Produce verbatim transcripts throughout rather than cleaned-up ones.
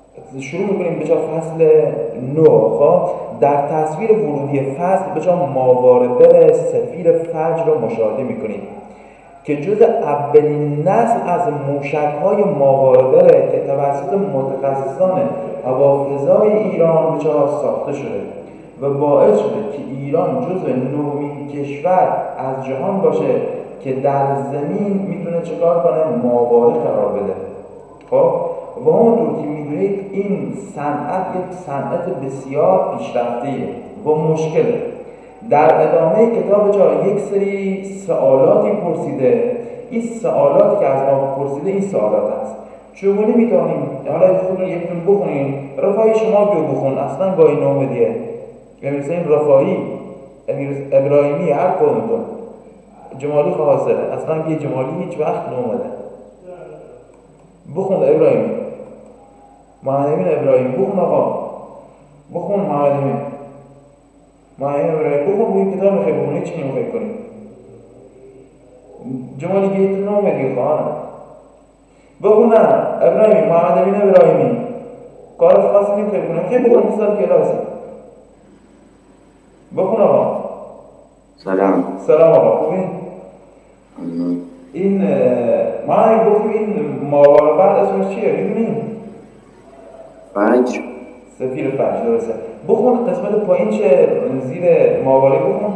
شروع میکنیم به جا فصل نو. خب در تصویر ورودی فصل به جا ماواربر سفیر فجر رو مشاهده میکنیم که جز اولین نسل از موشک‌های ماواربره که توسط متخصصان هوافضای ایران به جا ساخته شده و باعث شده که ایران جزو نومین کشور از جهان باشه که در زمین میتونه چکار کنه؟ ماواره قرار بده. خب و همونطور که میدونید این صنعت یک صنعت بسیار پیشرفته‌ایه و مشکله. در ادامه کتاب جا یک سری سوالاتی پرسیده. این سوالاتی که از ما پرسیده این سوالات است: چگونه میتونیم، حالا خود رو یکتون بخونیم، رفاهی شما بیو بخون، اصلا گاهی نومدیه امیر حسین رفاهی، امیر ابراهیمی، هر کدومتون، جمالی خواستره، اصلا یه جمالی هیچ وقت نومده. بخون ابراهیمی، محمد امین ابراهیمی، بخون آقا، بخون محمد امین محمد امین ابراهیمی، بخون. روی کتاب میخوای بخونی چی نمیخوای کنی؟ جمالی گیت نومدی خواهانه بخون. نه ابراهیمی، محمد امین ابراهیمی کار خاصی نمیخوای کنی، میخوای بخون مثال کلاسی. بخون آقا. سلام. سلام آقا، خوبی؟ این ما گفتیم این ماواربر اسمش چیه؟ میدونیم؟ فجر. سفیر فجر، درسته. بخون قسمت پایین چه زیر ماواره بخون.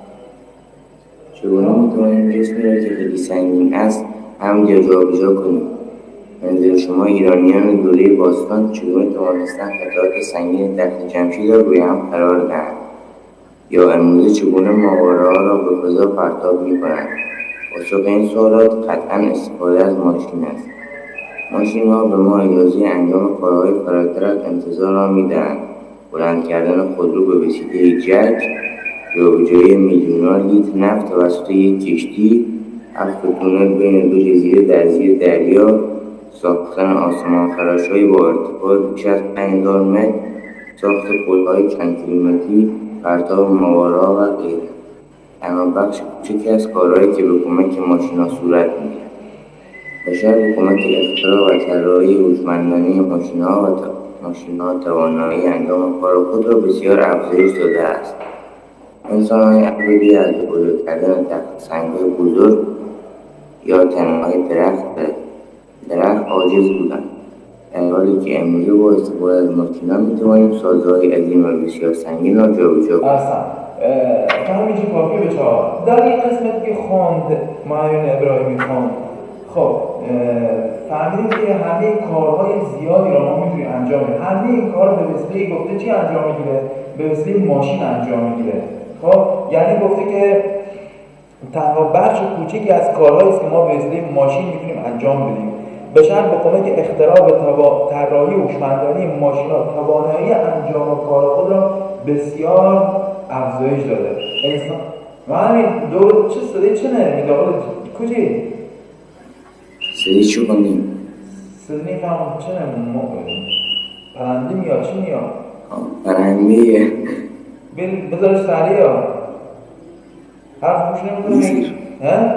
چگونه میتونیم جسمی را که خیلی سنگین است هم جابجا کنیم؟ منظور شما ایرانیان دوره باستان چگونه توانستند قطعات سنگین تخت جمشید را روی هم قرار دهند؟ یا امروزه چگونه ماوره‌ها را به فضا پرتاب می‌کنند؟ پاسخ این سوالات قطعاً استفاده از ماشین است. ماشین‌ها به ما اجازه انجام کارهای فراتر از انتظار را می‌دهند: بلند کردن خودرو به وسیله جک، جابجایی میلیون‌ها لیتر نفت توسط یک کشتی، حفر تونل بین دو جزیره در زیر دریا، ساختن آسمان‌خراش‌هایی با ارتفاع بیش از پنج هزار متر، ساخت پل‌های چند کیلومتری، پرتاب ماوره‌ها و غیره. اما بخش کوچکی از کارهایی که به کمک ماشین‌ها صورت می‌گیرد. بشر به کمک اختراع و طراحی هوشمندانه ماشین‌ها و ماشین‌ها توانایی انجام کار خود را بسیار افزایش داده است. انسان‌های اولیه از بزرگ کردن تخت سنگ‌های بزرگ یا تنه‌های درخت درخت عاجز بودند، در حالی که امروزه با استفاده از ماشین‌ها می‌توانیم سازه‌های عظیم و بسیار سنگین را جابجا کنیم. اصلا فهمیدی کافی به چهار در این قسمت که خواند معین ابراهیمی خواند. خب فهمیدیم که همه کارهای زیادی را ما میتونیم انجام بدیم. همه این کار به وسیله گفته چی انجام میگیره؟ به وسیله ماشین انجام میگیره. خب یعنی گفته که تنها بخش کوچکی از کارهایی است که ما به وسیله ماشین میتونیم انجام بدیم. بشر به کمک اختراع و طراحی هوشمندانه ماشین‌ها توانایی انجام کار خود را بسیار افزایش داده. انسان ما همین دور چه صدای چه نه میداخل کجی؟ صدای چی کنیم؟ صدای نفهم چه نه پرنده میاد چی میاد؟ پرنده بذارش سریع ها حرف گوش نمیکنه ها؟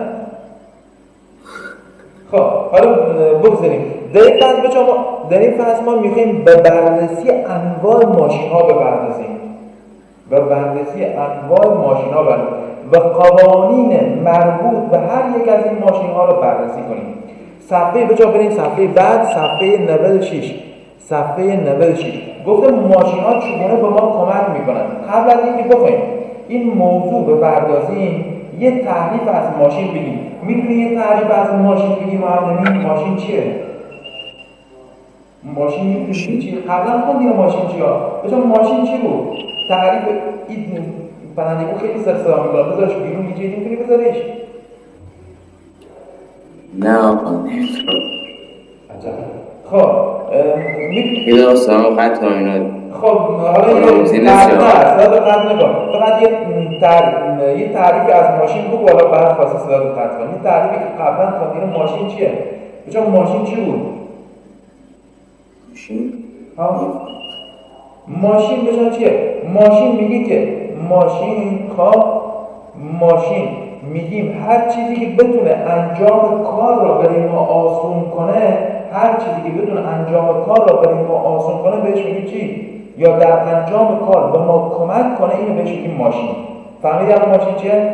خب حالا بگذاریم در این فصل بچه ما در این فصل ما میخواییم به بررسی انواع ماشین ها بپردازیم و بررسی انواع ماشین ها و قوانین مربوط به هر یک از این ماشین ها رو بررسی کنیم. صفحه بچه بریم صفحه بعد، صفحه نود و شش. صفحه نود و شش گفته ماشین ها چگونه به ما کمک میکنن. قبل از اینکه بخوایم این موضوع بپردازیم یه تعریف از ماشین بگیم. میتونی یه تعریف از ماشین بگیم؟ معلومی ماشین چیه؟ ماشین میتونی چیه؟ قبلا خوندیم ماشین چیه؟ بچه ماشین چی بود؟ تعریف این پرندگو خیلی سرسرا میکنه. بذارش بیرون یه جایی میتونی بذاریش؟ نه آقا عجب. خب میتونی یه دقیقه سلام قطع کنم اینا. خب حالا یه قطع نه صدا رو قطع نکن. فقط یه تعریف یه تعریفی از ماشین بگو حالا بعد خواستی صدا رو قطع کن. یه تعریفی که قبلا خوندین ماشین چیه؟ بچه ماشین چی بود؟ ماشین؟ ها؟ ماشین بچه چیه؟ ماشین میگی که ماشین خب ماشین میگیم هر چیزی که بتونه انجام کار را برای ما آسون کنه هر چیزی که بدون انجام کار را برای ما آسان کنه بهش میگیم چی؟ یا در انجام کار به ما کمک کنه، اینو بهش میگیم ماشین. فهمیدی الان ماشین چیه؟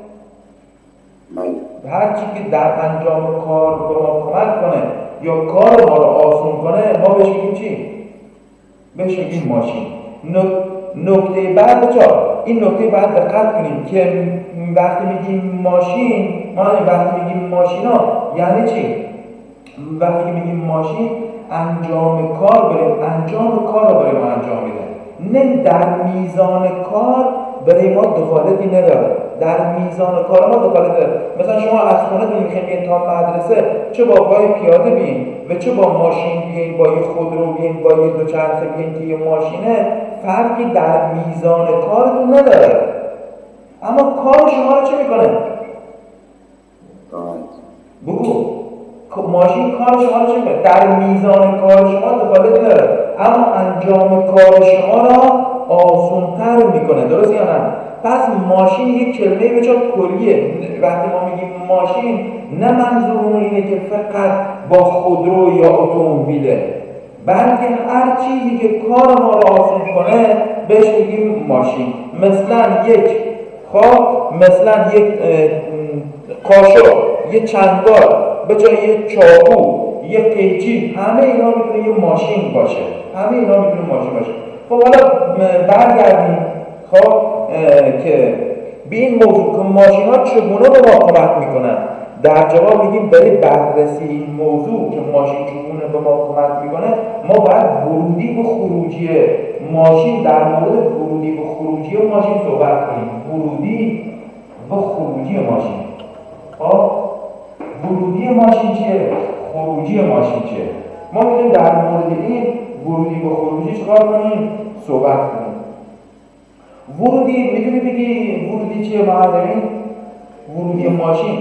هر چیزی که در انجام کار به ما کمک کنه یا کار ما رو آسان کنه ما بهش میگیم چی؟ بهش میگیم ماشین. نکته بعد بچا این نکته بعد دقت کنیم که وقتی میگیم ماشین، ما وقتی میگیم ماشینا یعنی چی؟ وقتی میگیم ماشین انجام کار برای انجام کار رو برای ما انجام میده، نه در میزان کار برای ما دخالتی نداره. در میزان کار ما دخالت نداره. مثلا شما از خونه‌تون میخواین بیاین تا مدرسه، چه با پای پیاده بیاین و چه با ماشین بیاین، با یه خودرو بیاین، با یه دوچرخه بیاین که یه ماشینه، فرقی در میزان کارتون نداره. اما کار شما رو چه میکنه؟ بگو ماشین کار شما رو چه میکنه؟ در میزان کار شما دخالتی نداره، اما انجام کار شما را آسان‌تر میکنه. درست یا نه؟ پس ماشین یک کلمه بچه کلیه. وقتی ما میگیم ماشین نه منظورمون اینه که فقط با خودرو یا اتومبیله، بلکه هر چیزی که کار ما رو آسان کنه بهش میگیم ماشین. مثلا یک خب مثلا یک قاشق، یک چنگال، به جای یک چاقو، یک قیچی، همه اینا میتونه یه ماشین باشه. همه اینا میتونه ماشین باشه. خب حالا برگردیم خب که به این موضوع که ماشین ها چگونه به ما کمک میکنن. در جواب میگیم برای بررسی این موضوع که ماشین چگونه به ما کمک میکنه، ما باید ورودی و خروجی ماشین، در مورد ورودی و خروجی ماشین صحبت کنیم. ورودی و خروجی ماشین. خب ورودی ماشین چیه؟ خروجی ماشین چیه؟ ما میتونیم در مورد این ورودی و خروجی چیکار کنیم؟ صحبت کنیم. ورودی میتونی بگی ورودی چیه معلمین؟ ورودی ماشین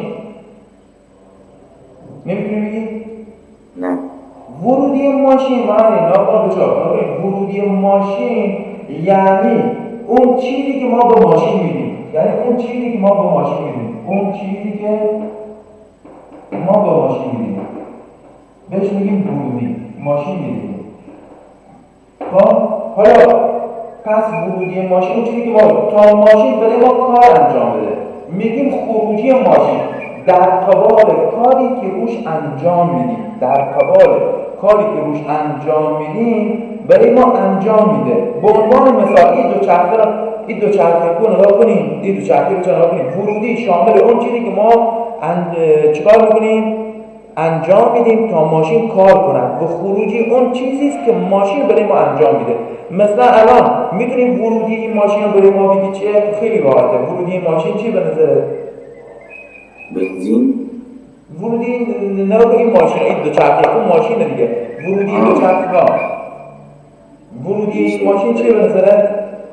نمیتونی بگی؟ نه. ورودی ماشین معنی ناقل بچار ورودی ماشین یعنی اون چیزی که ما به ماشین میدیم، یعنی اون چیزی که ما به ماشین میدیم اون چیزی که ما به ماشین میدیم بهش میگیم ورودی ماشین میدیم. خب حالا پس ورودی ماشین اون چیزی که ما تا ماشین برای ما کار انجام بده میگیم خروجی ماشین، در قبال کاری که روش انجام میدیم، در قبال کاری که روش انجام میدیم برای ما انجام میده. به عنوان مثال این دو چرخه را این دو چرخه رو نگاه کنیم، این دو چرخه رو نگاه کنیم. ورودی شامل اون چیزی که ما چیکار میکنیم؟ انجام میدیم تا ماشین کار کنه، و خروجی اون چیزی است که ماشین برای ما انجام میده. مثلا الان میتونیم ورودی این ماشین رو برای ما بگی چیه؟ خیلی راحته. ورودی این ماشین چی به نظره؟ بنزین. ورودی نه این ماشین این دو چرخه اون ماشینه دیگه. ورودی این دو چرخه ها ورودی این ماشین چیه به نظره؟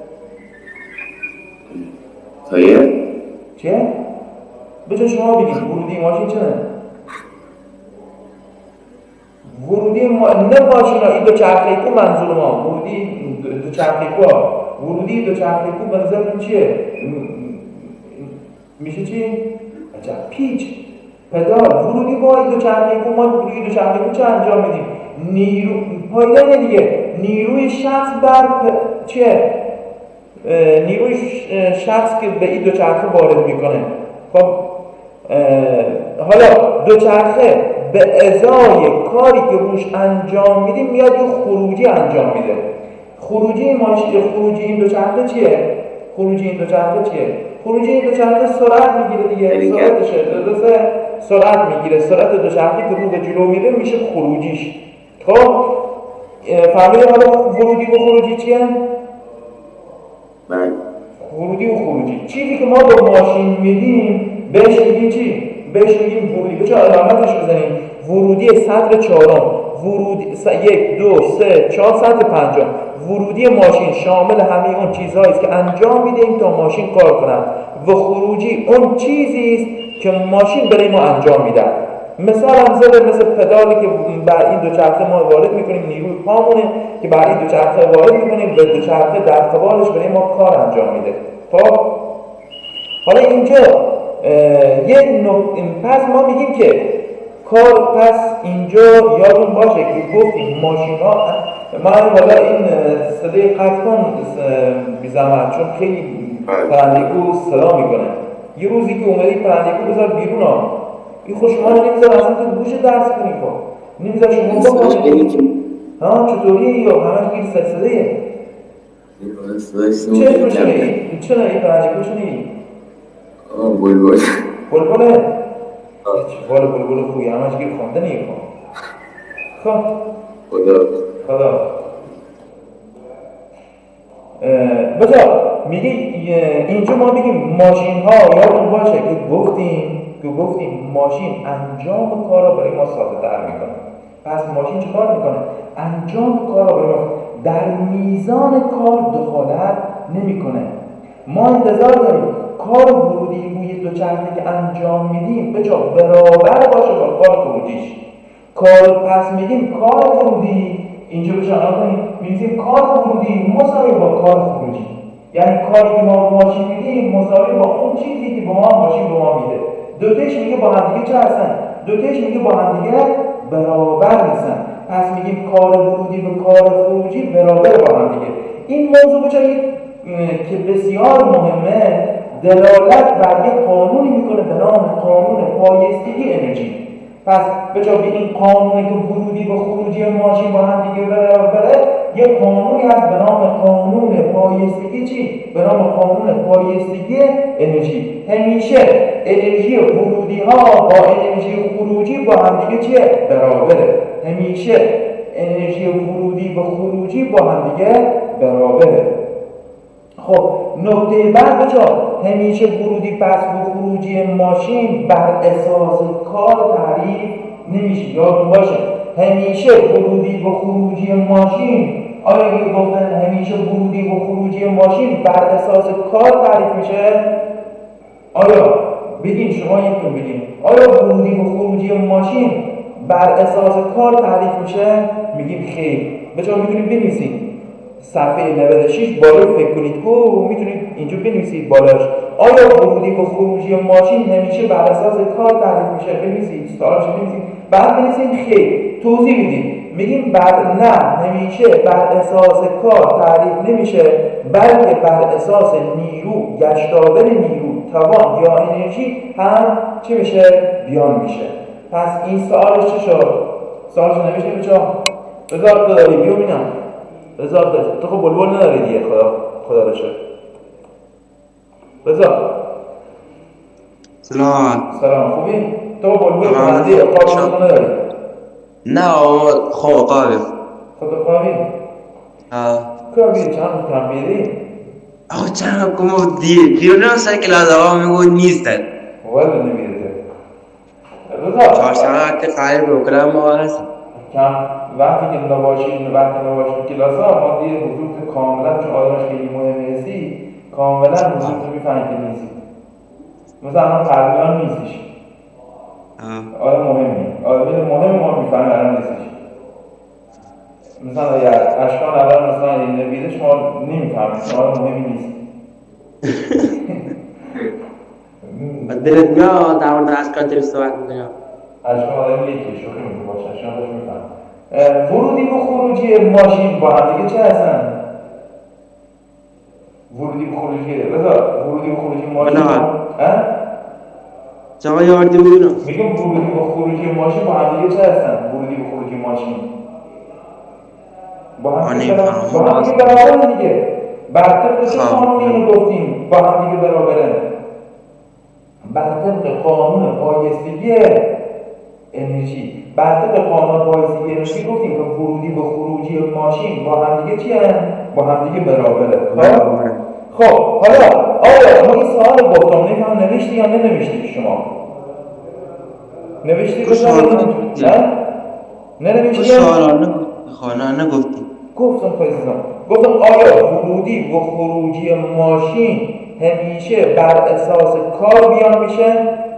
تایر. چیه؟ بچه شما بگید ورودی این ماشین چیه؟ ورودی ما نه ماشین ها این دو چرخه کو منظور ما ورودی دو چرخه کو ورودی دو چرخه کو به نظرتون چیه؟ میشه چی؟ عجب پیچ پدال. ورودی با این دو چرخه کو ما ورودی دو چرخه کو چه انجام میدیم؟ نیرو پایدار دیگه، نیروی شخص بر پ... چیه؟ نیروی شخص که به این دو چرخه وارد میکنه. خب حالا دو چرخه به ازای کاری که روش انجام میدیم میاد یه خروجی انجام میده. خروجی ماشین خروجی این دو چرخه چیه؟ خروجی این دو چرخه چیه؟ خروجی این دو چرخه سرعت میگیره دیگه. سرعتشه درسته؟ سرعت میگیره. سرعت دو چرخه که رو به جلو میره میشه خروجیش. خب فهمیدی حالا ورودی و خروجی چیه؟ بله. ورودی و خروجی چیزی که ما به ماشین میدیم بهش میگیم چی؟ بهش میگیم ورودی. بچه علامتش بزنیم. ورودی سطر چهارم، ورودی س... یک دو سه چهار سطر پنجم. ورودی ماشین شامل همه اون چیزهایی است که انجام میدیم تا ماشین کار کنه، و خروجی اون چیزی است که ماشین برای ما انجام میده. مثال هم زده مثل پدالی که بر این دو چرخه ما وارد میکنیم، نیروی پامونه که بر این دو چرخه وارد میکنیم و دو چرخه در قبالش برای ما کار انجام میده. خب حالا اینجا یه نکته، پس ما میگیم که کار پس اینجا یادون باشه که گفتیم ماشین ها، من حالا این صدای قطع کن بی زحمت چون خیلی پرندگو صدا میکنه. یه روزی که اومدی پرندگو بذار بیرون ها، این خوشمال نمیذار اصلا تو گوش درس کنی کن نمیذار شما با ها چطوریه یا همه گیر سلسلهه چه اسمشه این؟ چه این پرندگو شنی؟ آه بلبل بلبله؟ چه بال بلبل خوی همش گیر خونده نیه کن خب خدا خدا بجا میگه اینجا ما بگیم ماشین ها یادتون باشه که گفتیم که گفتیم ماشین انجام کار را برای ما ساده تر میکنه. پس ماشین چه کار میکنه؟ انجام کار را برای ما در میزان کار دخالت نمیکنه. ما انتظار داریم کار ورودی روی دوچرخه که انجام میدیم به جا برابر باشه با کار خروجیش. کار پس میگیم کار ورودی اینجا بشه آن کنیم میگیم کار ورودی مساوی با کار خروجی، یعنی کاری که ما ماشین میدیم مساوی با اون چیزی که با ما ماشین به ما میده. دوتاش میگه با هم دیگه چه هستن؟ دوتاش میگه با هم دیگه برابر هستن. پس میگیم کار ورودی و کار خروجی برابر با هم دیگه. این موضوع بچه که بسیار مهمه، دلالت بر یک قانونی میکنه به نام قانون پایستگی انرژی. پس بچه به این قانونی که ورودی و خروجی ماشین با هم دیگه برابره یک قانونی هست به نام قانون پایستگی چی؟ به نام قانون پایستگی انرژی. همیشه انرژی ورودی ها با انرژی خروجی با هم دیگه چیه؟ برابره. همیشه انرژی ورودی و خروجی با هم دیگه برابره. خب نکته بعد بچه همیشه ورودی پس و خروجی ماشین بر اساس کار تعریف نمیشه. یادتون باشه همیشه ورودی و خروجی ماشین، آیا که گفتن همیشه ورودی و خروجی ماشین بر اساس کار تعریف میشه؟ آیا بگین شما یکتون بگین آیا ورودی و خروجی ماشین بر اساس کار تعریف میشه؟ میگیم خیر. بچه میتونید بنویسید صفحه نود و شش بالا فکر کنید که میتونید اینجا بنویسید بالاش آیا ورودی و خروجی ماشین همیشه بر اساس کار تعریف میشه؟ بنویسید سوالش بنویسید بعد بنویسید خیر توضیح میدید. میگیم بر نه همیشه بر اساس کار تعریف نمیشه، بلکه بر اساس نیرو، گشتاور نیرو، توان یا انرژی هم چه میشه؟ بیان میشه. پس این سوالش چه شد؟ سوالش نمیشه بچه بذار تو داری بیو بینم بذار داری تو خب بلبل نداری دیگه خدا خدا بشه بذار سلام سلام خوبی؟ تو بلبل کننده قابل نداری؟ نه خب قابل خود قابل؟ ها قابل چند کم بیدی؟ آخه چند کمو دی دیونه سر کلاس آقا میگو نیستن ولی نمیده بذار چهارشنبه که قایب بکرم ما هستم کم وقتی که نباشید وقتی نباشید کلاس ها ما دیگه حضور کاملا چون آدمش خیلی مهمه هستی کاملا حضور تو میفهمید که نیستی مثلا الان پرمیان نیستیش آدم مهمی آدم مهم ما میفهمید الان نیستیش مثلا اگر اشکان الان مثلا این نویده شما نمیفهمید چون آدم مهمی نیست دلت میاد در مورد اشکان داری صحبت میکنم اشکان آدم یکی شوخی میکنه باشه اشکان داشت میفهم ورودی و خروجی ماشین با هم دیگه چه هستن؟ ورودی و خروجی بذار ورودی و خروجی ماشین ها؟ جواب یاردی بودونم میگم ورودی و خروجی ماشین با هم دیگه چه هستن؟ ورودی و خروجی ماشین با هم دیگه با هم دیگه برابرن دیگه. بر طبق چه قانونی اینو گفتیم با هم دیگه برابرن؟ بر طبق قانون پایستگی انرژی. بر طبق قانون پایستگی انرژی گفتیم که ورودی و خروجی ماشین با هم دیگه چی هستن؟ با هم دیگه برابره. خب خب حالا آیا ما این سوال رو گفتم نمیدونم نوشتی یا ننوشتی شما؟ نوشتی گفتم نه؟ ننوشتی؟ سوال خانه نگفتی گفتم پایستم گفتم آیا ورودی و خروجی ماشین همیشه بر اساس کار بیان میشه؟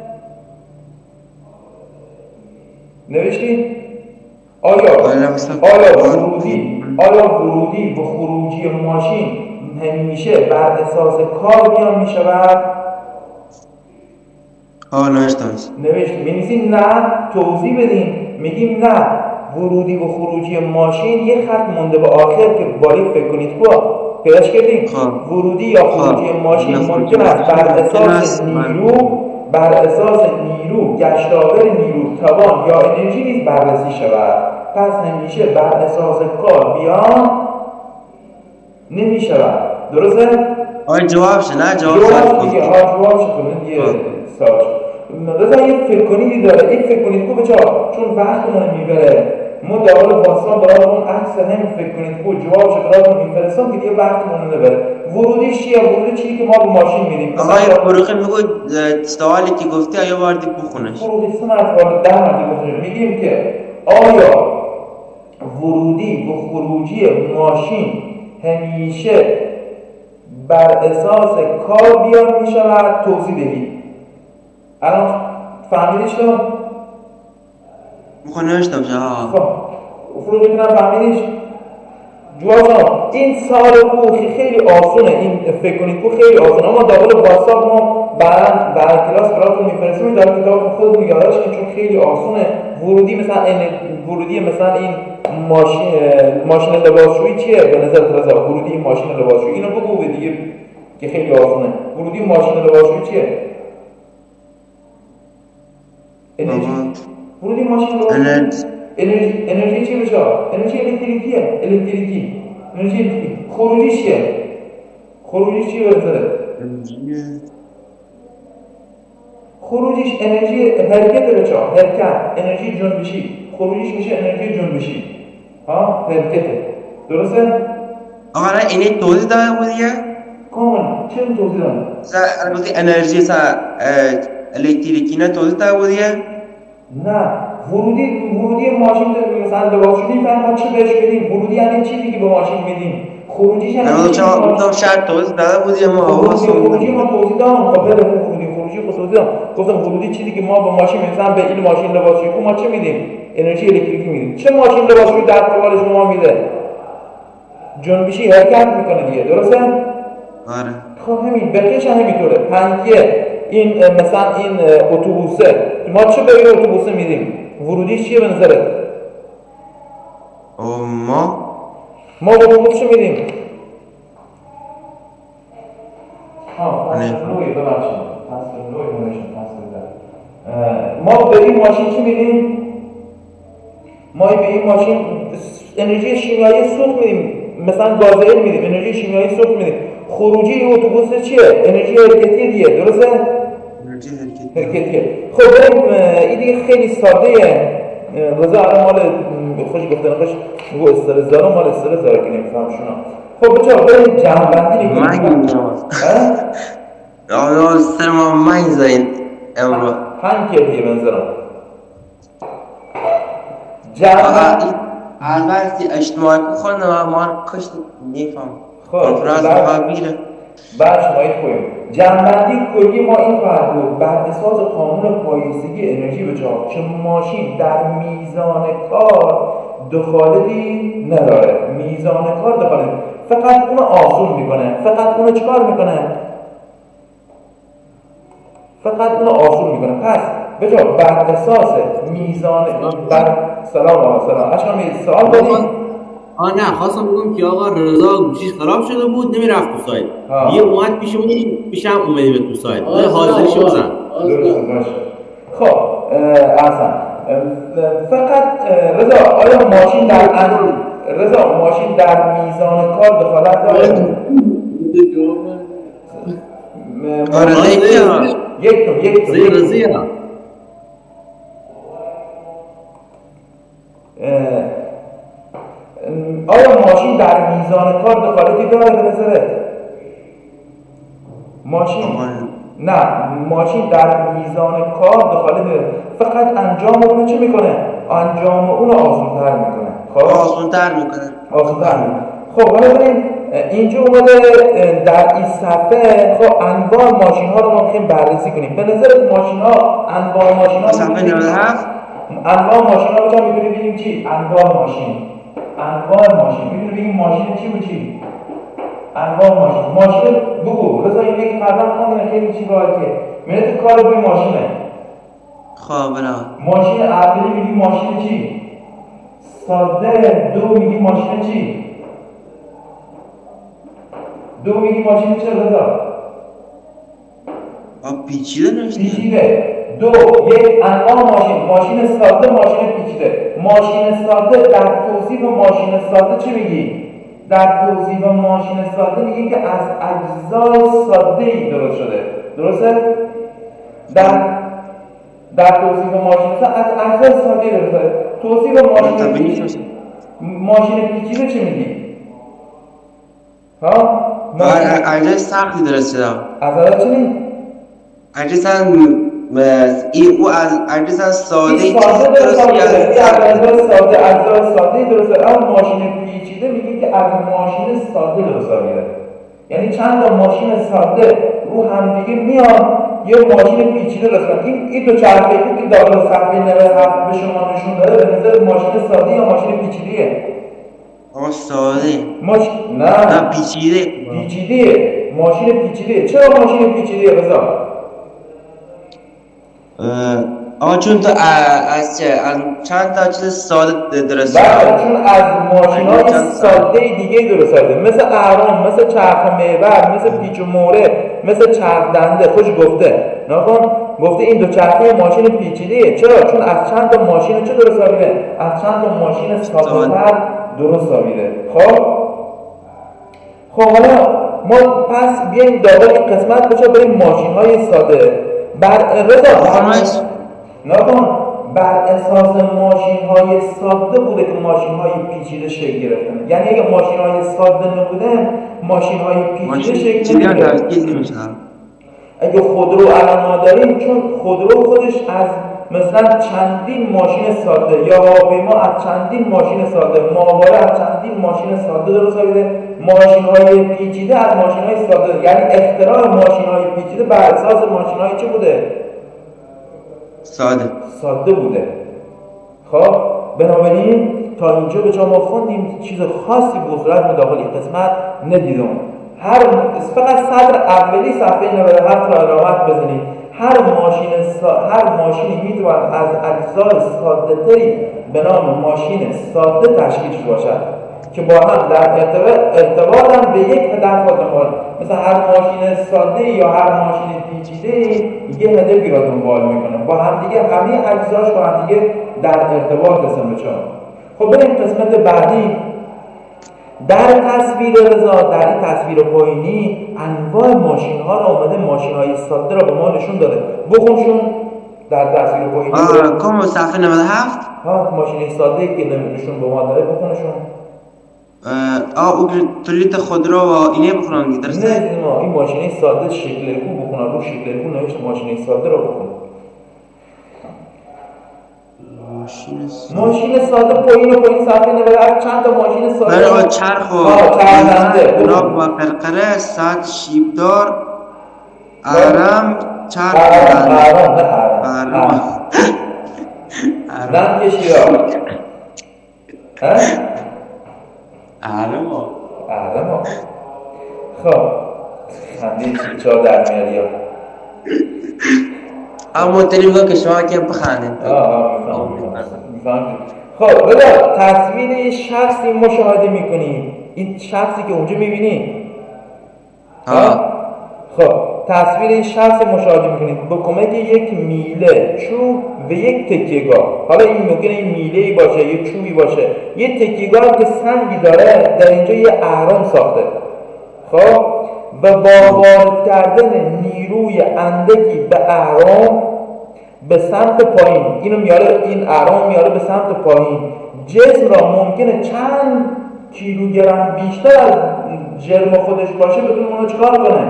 نوشتی؟ آیا آیا ورودی آیا ورودی و خروجی ماشین همیشه بر اساس کار بیان میشود؟ ها نوشتم. نوشت می‌نویسیم نه توضیح بدیم، میگیم نه ورودی و خروجی ماشین یه خط مونده به آخر که باید فکر کنید کو پیداش کردیم. ورودی یا خروجی ماشین ممکن است بر اساس نیرو بر اساس نیرو گشتاور نیرو توان یا انرژی نیز بررسی شود. پس همیشه بر اساس کار بیان نمی شود. درسته؟ آی جواب شه نه جواب جواب دیگه ها جواب شه کنید یه ساج رضا یه فکر کنیدی داره این فکر کنید کو بچا چون وقتمون میبره ما دوال واسان براتون عکس همین فکر کنید کو جواب شه براتون میفرستم که دیگه وقتمون نبره. ورودیش چیه؟ ورودی چیزی که ما به ماشین میدیم. آقای فروخی میگو سوالی که گفتی آیا بار دیگه بخونش. فروخی سه مرتبه ده مرتبه گفتیم میگیم که آیا ورودی و خروجی ماشین همیشه بر اساس کار بیان می شود؟ توضیح دهید. الان فهمیدیش تو؟ میخواه نوشتم چه ها خب فرو میتونم فهمیدیش؟ جواب این سال کو خیلی آسونه، این فکر کنید کو خیلی آسونه. اما داخل واتساپ ما بعد بعد کلاس براتون میفرستیم در کتاب خودتون یادداشت کنید چون خیلی آسونه. ورودی مثلا این ورودی مثلا این ماشین ماشین لباسشویی چیه به نظر رضا؟ ورودی ماشین لباسشویی اینو بگو دیگه که خیلی آسونه. ورودی ماشین لباسشویی چیه؟ انرژی. ورودی ماشین لباسشویی انرژی انرژی چی بشه؟ انرژی الکتریکیه. الکتریکی انرژی الکتریکی. خروجی چیه؟ خروجی چیه به نظرت؟ خروجیش انرژی حرکت بچه ها حرکت انرژی جنبشی. خروجیش میشه انرژی جنبشی ها حرکته. درسته؟ آقا را اینه توضیح داده بودیه؟ کامل چه توضیح داده؟ البته انرژی سا الکتریکی نه توضیح داده بودیه؟ نه ورودی ورودی ماشین مثلا لباسشویی میفهمم چی بهش بدیم. ورودی یعنی چیزی که به ماشین میدیم. خروجیش یعنی نه چه گفتم شاید توضیح داده بودی اما خروجی خروجی ما توضیح دادم. خب بده ورودی خروجی خود توضیح دادم. گفتم ورودی چیزی که ما به ماشین مثلا به این ماشین لباسشویی ما چه میدیم؟ انرژی الکتریکی میدیم. چه ماشین لباسشویی در قبال شما میده؟ جنبشی حرکت میکنه دیگه. درسته؟ آره. خب همین بقیه‌ش همینطوره. پنکیه این مثلا این اتوبوسه ما چه به این اتوبوسه میدیم؟ ورودیش چیه به نظرت؟ او ما ما به اتوبوس چه میدیم؟ ها فصل نوعی ببخشید فصل نوعی نوشتم فصل ده. ما به این ماشین چی میدیم؟ ما به این ماشین انرژی شیمیایی سوخت میدیم. مثلا گازوئیل میدیم. انرژی شیمیایی سوخت میدیم. خروجی این اتوبوس چیه؟ انرژی حرکتی دیگه. درسته؟ انرژی حرکتی. حرکتیه. خب بریم این دیگه خیلی ساده. رضا الان مال خوش گفتن خوش میگو استرس دارم مال استرس داره که نمیفهم شونا. خب بچه‌ها بریم جمع‌بندی می‌کنیم. من آه سر ما من زین امرو هنگ کردیه بنظرم جمع‌بندی البته اجتماعی که خواهد ما کشت نیفهم خب راز ما بیره بعد شمایید کنیم. جمع‌بندی کلی ما این خواهد بود بر اساس قانون پایستگی انرژی به جا که ماشین در میزان کار دخالتی نداره. میزان کار دخالتی فقط اونو آسون میکنه. فقط اونو چکار میکنه؟ فقط اونو آسون میکنه. پس به جا بر اساس میزان بر سلام آقا سلام اشکام یه سوال داریم. آه نه خواستم بگم که آقا رضا گوشیش خراب شده بود نمیرفت تو سایت. یه اومد پیشمون پیشم اومدی به تو سایت. حاضرش بزن. درست باشه. خب اصلا فقط رضا آیا ماشین در ان رضا ماشین در میزان کار دخالت داره؟ آره یک تو یک تو یک رضا آیا ماشین در میزان کار دخالتی داره به نظرت؟ ماشین نه ماشین در میزان کار دخالت داره. فقط انجام اونو چه میکنه؟ انجام اونو آسان‌تر میکنه. خب آسان‌تر میکنه. آسان‌تر میکنه. خب حالا بریم اینجا اومده در این صفحه خب انواع ماشین ها رو ما میخوایم بررسی کنیم. به نظرت ماشین ها انواع ماشین ها صفحه نود و هفت انواع ماشین ها بچا میتونیم بگیم چی؟ انواع ماشین انواع ماشین میتونیم بگیم ماشین چی و چی؟ انواع ماشین ماشین بگو رضا این بگی قبلا خواندین خیلی چی باید که منت کار روی ماشینه خب بله. ماشین اولی میگی ماشین چی؟ ساده. دو میگی ماشین چی؟ دو میگی ماشین چه رضا؟ آب پیچیده نوشته. پیچیده. دو یک انواع ماشین، ماشین ساده، ماشین پیچیده. ماشین ساده در توصیف ماشین ساده چی میگی؟ در توصیف ماشین ساده میگی که از اجزای ساده ای درست شده. درسته؟ در در توصیف ماشین ساده از اجزای ساده ای درست شده. توصیف ماشین پیچیده ماشین پیچیده چی میگی؟ ها؟ اجزای سختی درست شده. از اجزای چی؟ اجزای این او از اجزای ساده ای ساده درست شده. اجزای ساده اجزای ساده درست. اما ماشین پیچیده میگی که از ماشین ساده درست میاد. یعنی چند تا ماشین ساده رو همدیگه میان یه ماشین پیچیده درست کنن. این این دو چرخه که داخل صفحه نود و هفت به شما نشون داده به نظر ماشین ساده یا ماشین پیچیده‌ایه؟ آقا ساده. ماشین نه نه پیچیده. پیچیده. ماشین پیچیده. چرا ماشین پیچیده رضا؟ آقا چون تو از چه از چند تا چیز ساده درست شده. بله چون از ماشین‌های ساده دیگه درست شده، مثل اهرام، مثل چرخ محور، مثل پیچ و مورد، مثل چرخ دنده. خوش گفته نکن، گفته این دو چرخه ماشین پیچیده‌ایه. چرا؟ چون از چند تا ماشین چه درست شده؟ از چند تا ماشین ساده‌تر درست شده. خب خب حالا ما پس بیایم داخل این قسمت بچه بریم ماشین‌های ساده. بر رضا نکن بر اساس ماشین‌های ساده بوده که ماشین‌های پیچیده شکل گرفتن. یعنی اگه ماشین‌های ساده نبودن ماشین‌های پیچیده شکل نمی‌گرفتن. اگه خودرو الان ما داریم، چون خودرو خودش از مثلا چندین ماشین ساده یا هواپیما از چندین ماشین ساده، ماهواره از چندین ماشین ساده درست شده. ماشین‌های پیچیده از ماشین‌های ساده، یعنی اختراع ماشین‌های پیچیده بر اساس ماشین‌های چه بوده؟ ساده ساده بوده. خب بنابراین تا اینجا به جا ما خوندیم چیز خاصی به صورت داخلی قسمت ندیدم. هر فقط صدر اولی صفحه نود و هفت را علامت بزنید. هر ماشین سا... هر ماشینی میتواند از اجزای ساده‌تری به نام ماشین ساده تشکیل شده باشد که با هم در ارتباط به یک هدف دنبال، مثلا هر ماشین ساده یا هر ماشین پیچیده یه هدفی را دنبال میکنه، با هم دیگه همه اجزاش با هم دیگه در ارتباط هستن. بچه‌ها خب بریم قسمت بعدی. در تصویر رضا، در این تصویر پایینی انواع ماشین ها را آمده، ماشین های ساده را به ما نشون داده. بخونشون در تصویر پایینی. آه کم صفحه نود و هفت. ها ماشین ساده که نشون به ما داره بخونشون. آه او تولید خودرو و اینه بخونن درسته؟ نه ما این ماشین ساده شکل کو بخونن، رو شکل کو نوشته ماشین ساده را بخون. ماشین ساده ماشین ساده پایین و پایین صفحه نود و هفت چند تا ماشین ساده برای چرخ و راب و قرقره، ساعت شیبدار، ارم، چرخ ارم ارم نه ارم ارم ارم کشی را ارم ارم خب خندید چهار در میاری ها اما تریبا که شما که بخندید. آه آه میفهم. خب بذار تصویر شخصی مشاهده میکنی. این شخصی که اونجا میبینی آه خب تصویر شخص مشاهده میکنید با کمک یک میله، چوب و یک تکیه‌گاه. حالا این ممکنه این میله‌ای باشه، یک چوبی باشه، یک تکیه‌گاه که سنگی داره، در اینجا یه اهرام ساخته. خب و با وارد کردن نیروی اندکی به اهرام به سمت پایین، اینو میاره، این اهرام میاره به سمت پایین، جسم را ممکنه چند کیلوگرم بیشتر از جرم خودش باشه بدون اونو چکار کنه؟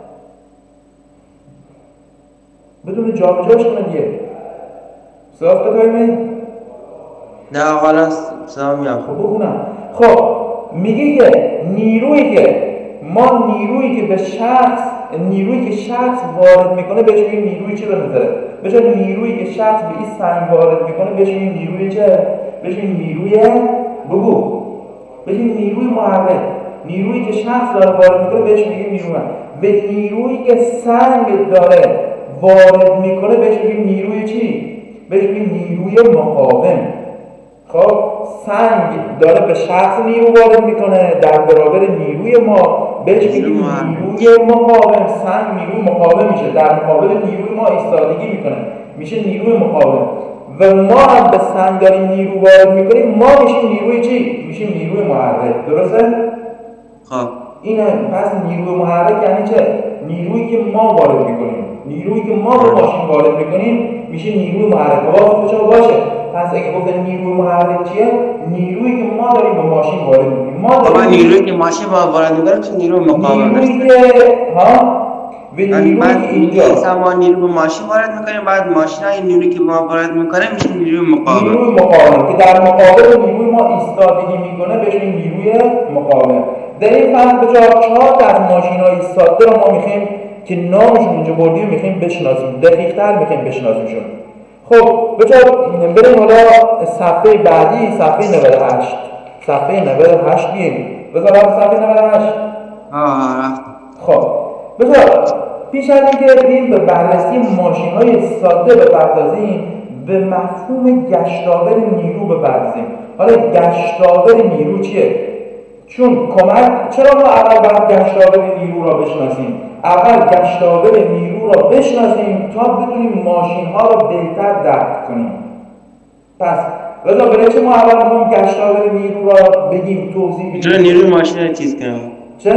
بدون جابجاش کنه دیگه. صاف بتایمه؟ نه حالا سلام میام. خب بخونم. خب میگه که نیرویی که ما نیرویی که به شخص نیرویی که شخص وارد میکنه بهش میگیم نیروی چه به نظره؟ بهش نیرویی که شخص به این سنگ وارد میکنه بهش میگیم نیروی چه؟ بهش میگیم نیروی بگو بهش میگیم نیروی محرک. نیرویی که شخص داره وارد میکنه بهش میگیم نیروی محرک. به نیرویی که سنگ داره وارد میکنه بهش میگیم نیروی چی؟ بهش میگیم نیروی مقاوم. خب سنگ داره به شخص نیرو وارد میکنه در برابر نیروی ما، بهش میگیم نیروی مقاوم. سنگ نیروی مقاوم میشه، در مقابل نیروی ما ایستادگی میکنه، میشه نیروی مقاوم. و ما هم به سنگ داریم نیرو وارد میکنیم، ما میشیم نیروی چی؟ میشیم نیروی محرک. درسته؟ خب اینه. پس نیروی محرک یعنی چه؟ نیرویی که ما وارد میکنیم، نیرویی که ما به ماشین وارد میکنیم میشه نیروی محرک. واضح بشه باشه. پس اگه گفتن نیروی محرک چیه؟ نیرویی که ما داریم به ماشین وارد میکنیم. ما داریم نیرویی که ماشین با وارد میکنه چه نیروی مقاوم است؟ نیرویی که ها و نیرویی که اینجا ما نیرو به ماشین وارد میکنیم، بعد ماشین های نیرویی که ما وارد میکنه میشه نیروی مقاوم. نیروی مقاوم که در مقابل نیروی ما ایستادگی میکنه بهش میگیم نیروی مقاوم. در این فصل به جا چهار تا از ماشین‌های ساده رو ما میخوایم که نامشون اینجا بردیم میخوایم بشناسیم، دقیق‌تر میخوایم بشناسیمشون. خب به جا بریم حالا صفحه بعدی، صفحه نود و هشت. صفحه نود و هشت بیاییم. بذار صفحه نود و هشت. آه رفت. خب بذار پیش از اینکه بریم به بررسی ماشین‌های ساده بپردازیم، به مفهوم گشتاور نیرو بپردازیم. حالا گشتاور نیرو چیه؟ چون کمک، چرا ما اول باید گشتاور نیرو را بشناسیم؟ اول گشتاور نیرو را بشناسیم تا بتونیم ماشین‌ها را بهتر درک کنیم. پس رضا برای چه ما اول میخوام گشتاور نیرو را بگیم، توضیح بدیم؟ چرا نیروی ماشین را چیز کنم؟ چه؟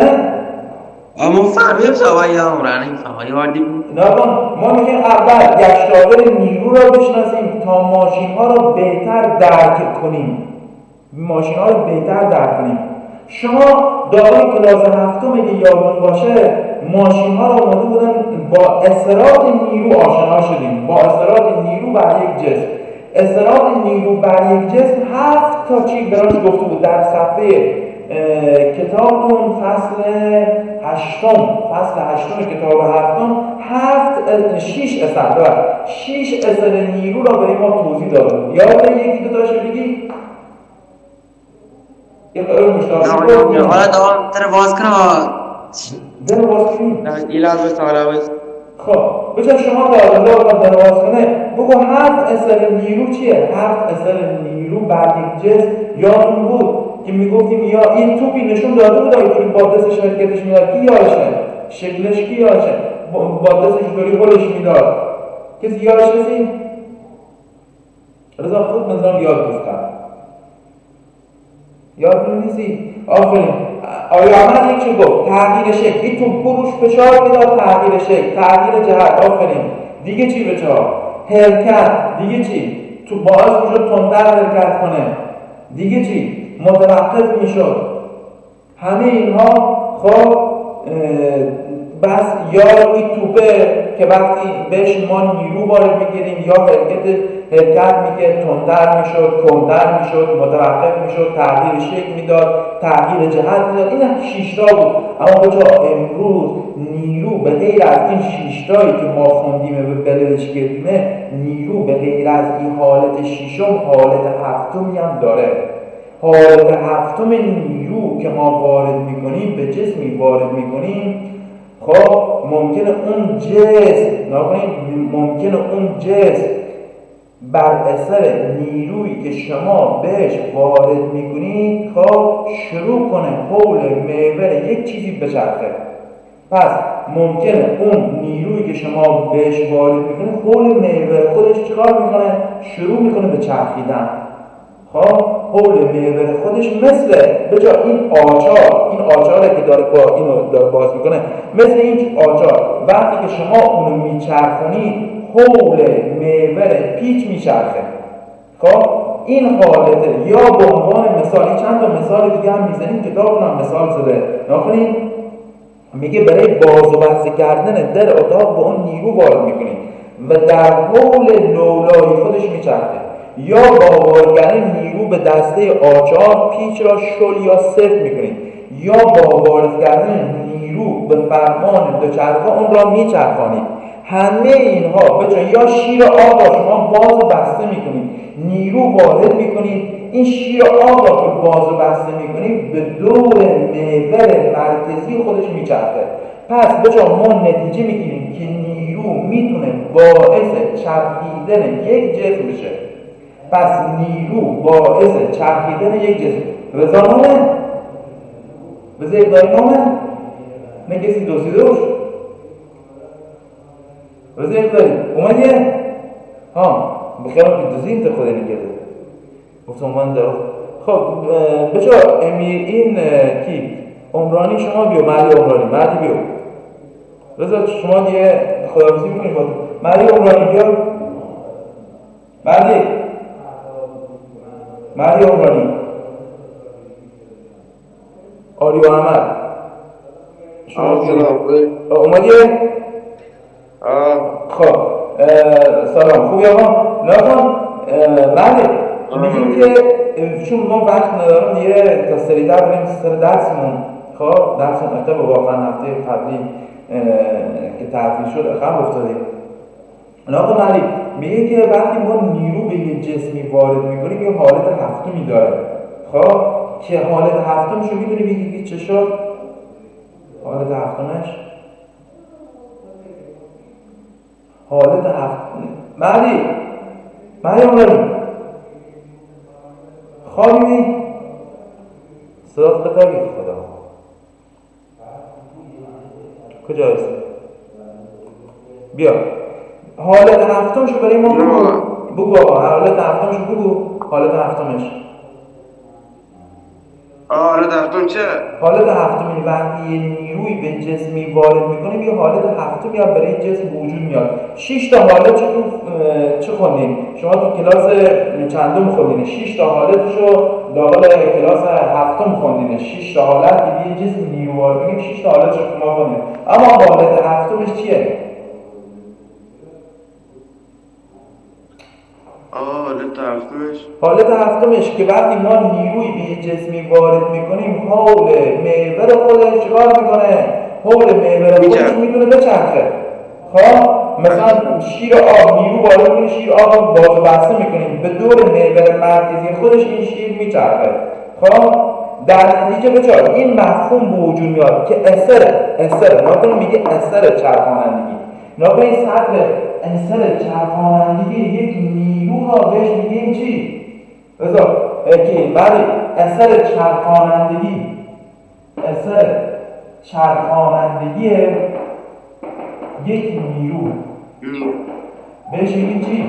اما فهمیم سوایی هم رانه سوایی واردی بود. نابان ما میگیم اول گشتاور نیرو را بشناسیم تا ماشین‌ها را بهتر درک کنیم. ماشین‌ها را بهتر درک کنیم. شما دارای کلاس هفتم اگه یادتون باشه ماشین‌ها را اومده بودن با اثرات نیرو آشنا شدیم. با اثرات نیرو بر یک جسم. اثرات نیرو بر یک جسم هفت تا چیز براش گفته بود در صفحه کتابتون فصل هشتم. فصل هشتم کتاب هفتم هفت شیش اثر داره. شیش اثر نیرو را برای ما توضیح داده. یاد یکی دو تاشو بگی؟ یه قرار مشتاقی بود. حالا دوام تر باز کنم. در باز کنیم؟ ایلاز بست حالا بست. خب بچه شما دارم دارم در باز کنه بگو هفت اثر نیرو چیه؟ هفت اثر نیرو بر یک جسم یادتون بود که میگفتیم یا این توپی نشون داده بود که با دستش حرکتش میداد، کی یادشه؟ شکلش کی یادشه؟ با دستش اینطوری هلش میداد، کسی یادش نیست؟ رضا خود نظام یاد بستم یاد نیستی؟ آفرین. آیا احمد یک چی گفت؟ تغییر شکل. این توپ روش فشار میداد، تغییر شکل، تغییر جهت. آفرین. دیگه چی به جا؟ حرکت. دیگه چی؟ تو باعث میشد تندتر حرکت کنه. دیگه چی؟ متوقف میشد. همه اینها خب بس یا این توپه که وقتی بهش ما نیرو وارد میگیریم یا حرکت حرکت میکرد تندتر میشد، کندتر میشد، متوقف میشد، تغییر شکل میداد، تغییر جهت میداد. این شش تا بود. اما بچا امروز نیرو به غیر از این شش تایی که ما خوندیم و بلدش کردیمه، نیرو به غیر از این حالت ششم حالت هفتمی هم داره. حالت هفتم نیرو که ما وارد میکنیم، به جسمی وارد میکنیم، خب ممکنه اون جسم نکنیم ممکنه اون جسم بر اثر نیرویی که شما بهش وارد میکنید خب شروع کنه حول محور یک چیزی بچرخه. پس ممکنه اون نیرویی که شما بهش وارد میکنید حول محور خودش چیکار میکنه؟ شروع میکنه به چرخیدن. خب حول محور خودش مثل به جا این آچار، این آچاره که داره با اینو داره باز میکنه، مثل این آچار وقتی که شما اونو میچرخونید حول محور پیچ میچرخه. خب این حالته. یا به عنوان مثال چند تا مثال دیگه هم میزنیم، کتابتون هم مثال زده نکنید. میگه برای باز و بسته کردن در اتاق با اون نیرو وارد میکنید و در حول لولای خودش میچرخه. یا با وارد کردن نیرو به دسته آچار پیچ را شل یا سفت میکنید. یا با وارد کردن نیرو به فرمان دوچرخه اون را میچرخانید. همه اینها بچه یا شیر آب را شما باز و بسته میکنید، نیرو وارد میکنید، این شیر آب را که باز و بسته میکنید به دور محور مرکزی خودش میچرخه. پس بچه ما نتیجه میگیریم که نیرو نیرو میتونه باعث چرخیدن یک جسم بشه. پس نیرو باعث چرخیدن یک جسم. رضا نامه؟ بذار یک داری نامه؟ نه کسی دوسیده روش؟ رضا یک داری؟ اومدیه؟ ها بخیرم که دوزی انت خود نکرده گفتم من دارم. خب بچه این کی؟ عمرانی شما بیو، مردی عمرانی، مردی بیو. رضا شما دیگه خداحافظی میکنیم با تو. مردی عمرانی بیو. مردی مردی عمرانی آری و احمد شما بیو. اومدیه؟ خب سلام خوبی آقا؟ نکن مردی میگیم که چون ما وقت ندارم دیگه تا سریعتر بریم سر درسمون. خب درسمون اتفاق واقعا هفته قبلی که تعطیل شد عقب افتادیم. آقا مردی میگه که وقتی ما نیرو به یه جسمی وارد میکنیم یه حالت هفتمی داره. خب که حالت هفتمشو میدونی بگی که چه شد؟ حالت هفتمش حالت هفت مردی مردی عمرانی خوابی می صدات قطعی خدا کجا هست؟ بیا حالت هفتمشو برای ما بگو بگو آقا حالت هفتمشو بگو. حالت هفتمش حالت هفتم چه؟ حالت هفتمی وقتی یه نیروی به جسمی وارد میکنیم یه حالت هفتمی هم برای جسم وجود میاد. شش تا حالت چه چه خوندیم؟ شما تو کلاس چندم خوندین؟ شش تا حالتشو داخل کلاس هفتم خوندین. شش تا حالت که یه جسم نیرو وارد میگیم شش تا حالتشو ما خوندیم. اما حالت هفتمش چیه؟ حالت هفتمش حالت هفتمش که وقتی ما نیروی به یه جسمی وارد میکنیم حول محور خودش چیکار میکنه؟ حول محور خودش میتونه بچرخه. خب مثلا شیر آب نیرو وارد میکنه، شیر آب باز و بسته میکنیم به دور محور مرکزی خودش این شیر میچرخه. خب در نتیجه بچار این مفهوم به وجود میاد که اثر اثر ناکنیم میگه اثر چرخانندگی. ناکنیم سطح اثر چرخانندگی یک نیرو را بهش میگیم چی؟ بذار که بعد اثر چرخانندگی اثر چرخانندگی یک نیرو بهش میگیم چی؟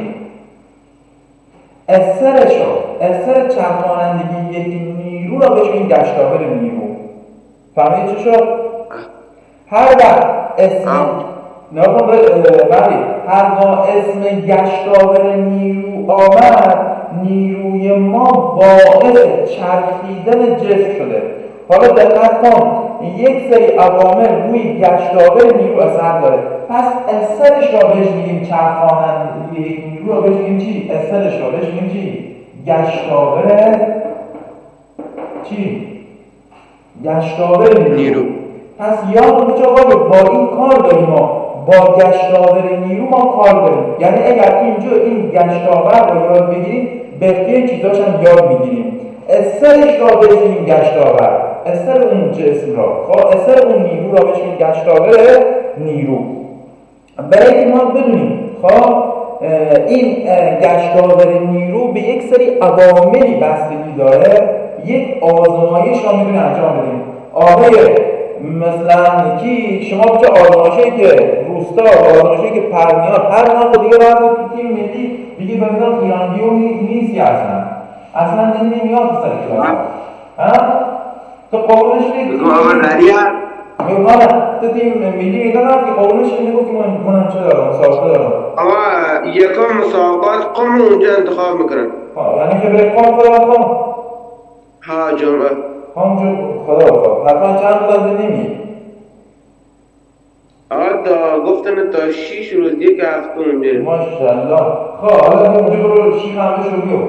اثرشو اثر چرخانندگی یک نیرو را بهش میگیم گشتاور نیرو. فهمید چی شد؟ هر وقت اسم نکن بله هر وقت اسم گشتاور نیرو آمد نیروی ما باعث چرخیدن جسم شده. حالا دقت کن یک سری عوامل روی گشتاور نیرو اثر داره. پس اثرش را بهش میگیم چرخانندگی یک نیرو را بهش میگیم چی؟ اثرش را بهش میگیم چی؟ گشتاور چی؟ گشتاور نیرو. پس یادتون بچه آقا با این کار داریم ما با گشتاور نیرو ما کار داریم. یعنی اگر اینجا این گشتاور رو یاد بگیریم بقیه چیزاش هم یاد میگیریم. اثرش را بهش میگیم گشتاور، اثر اون جسم را، خب اثر اون نیرو را بهش میگیم گشتاور نیرو. برای که ما بدونیم خب این گشتاور نیرو به یک سری عواملی بستگی داره. یک آزمایش را میتونیم انجام بدیم. آقای مثلا کی شما بچه آزمایشی که روستا آزمایشی که پرمیان پرمیان خود دیگه باید که تیم ملی دیگه بمیدن ایرانیو نیستی اصلا اصلا این نمیاد تو سر کلاس ها؟ تو قابلش نیدی؟ بگم آقا نریم میگم تو تیم ملی میدن که قابلش نیدی گفتی من هم چه دارم مسابقه دارم آقا یکم مسابقات قم اونجا انتخاب میکنن. یعنی که بره قم خدا بخوام؟ ها جمعه قم جو خدا بخوام حتما چند داده نمی؟ آقا تا گفتن تا شیش روز یک هفته اونجا. ماشاءالله. خب حالا اونجا برو شیخ همه شو بیو.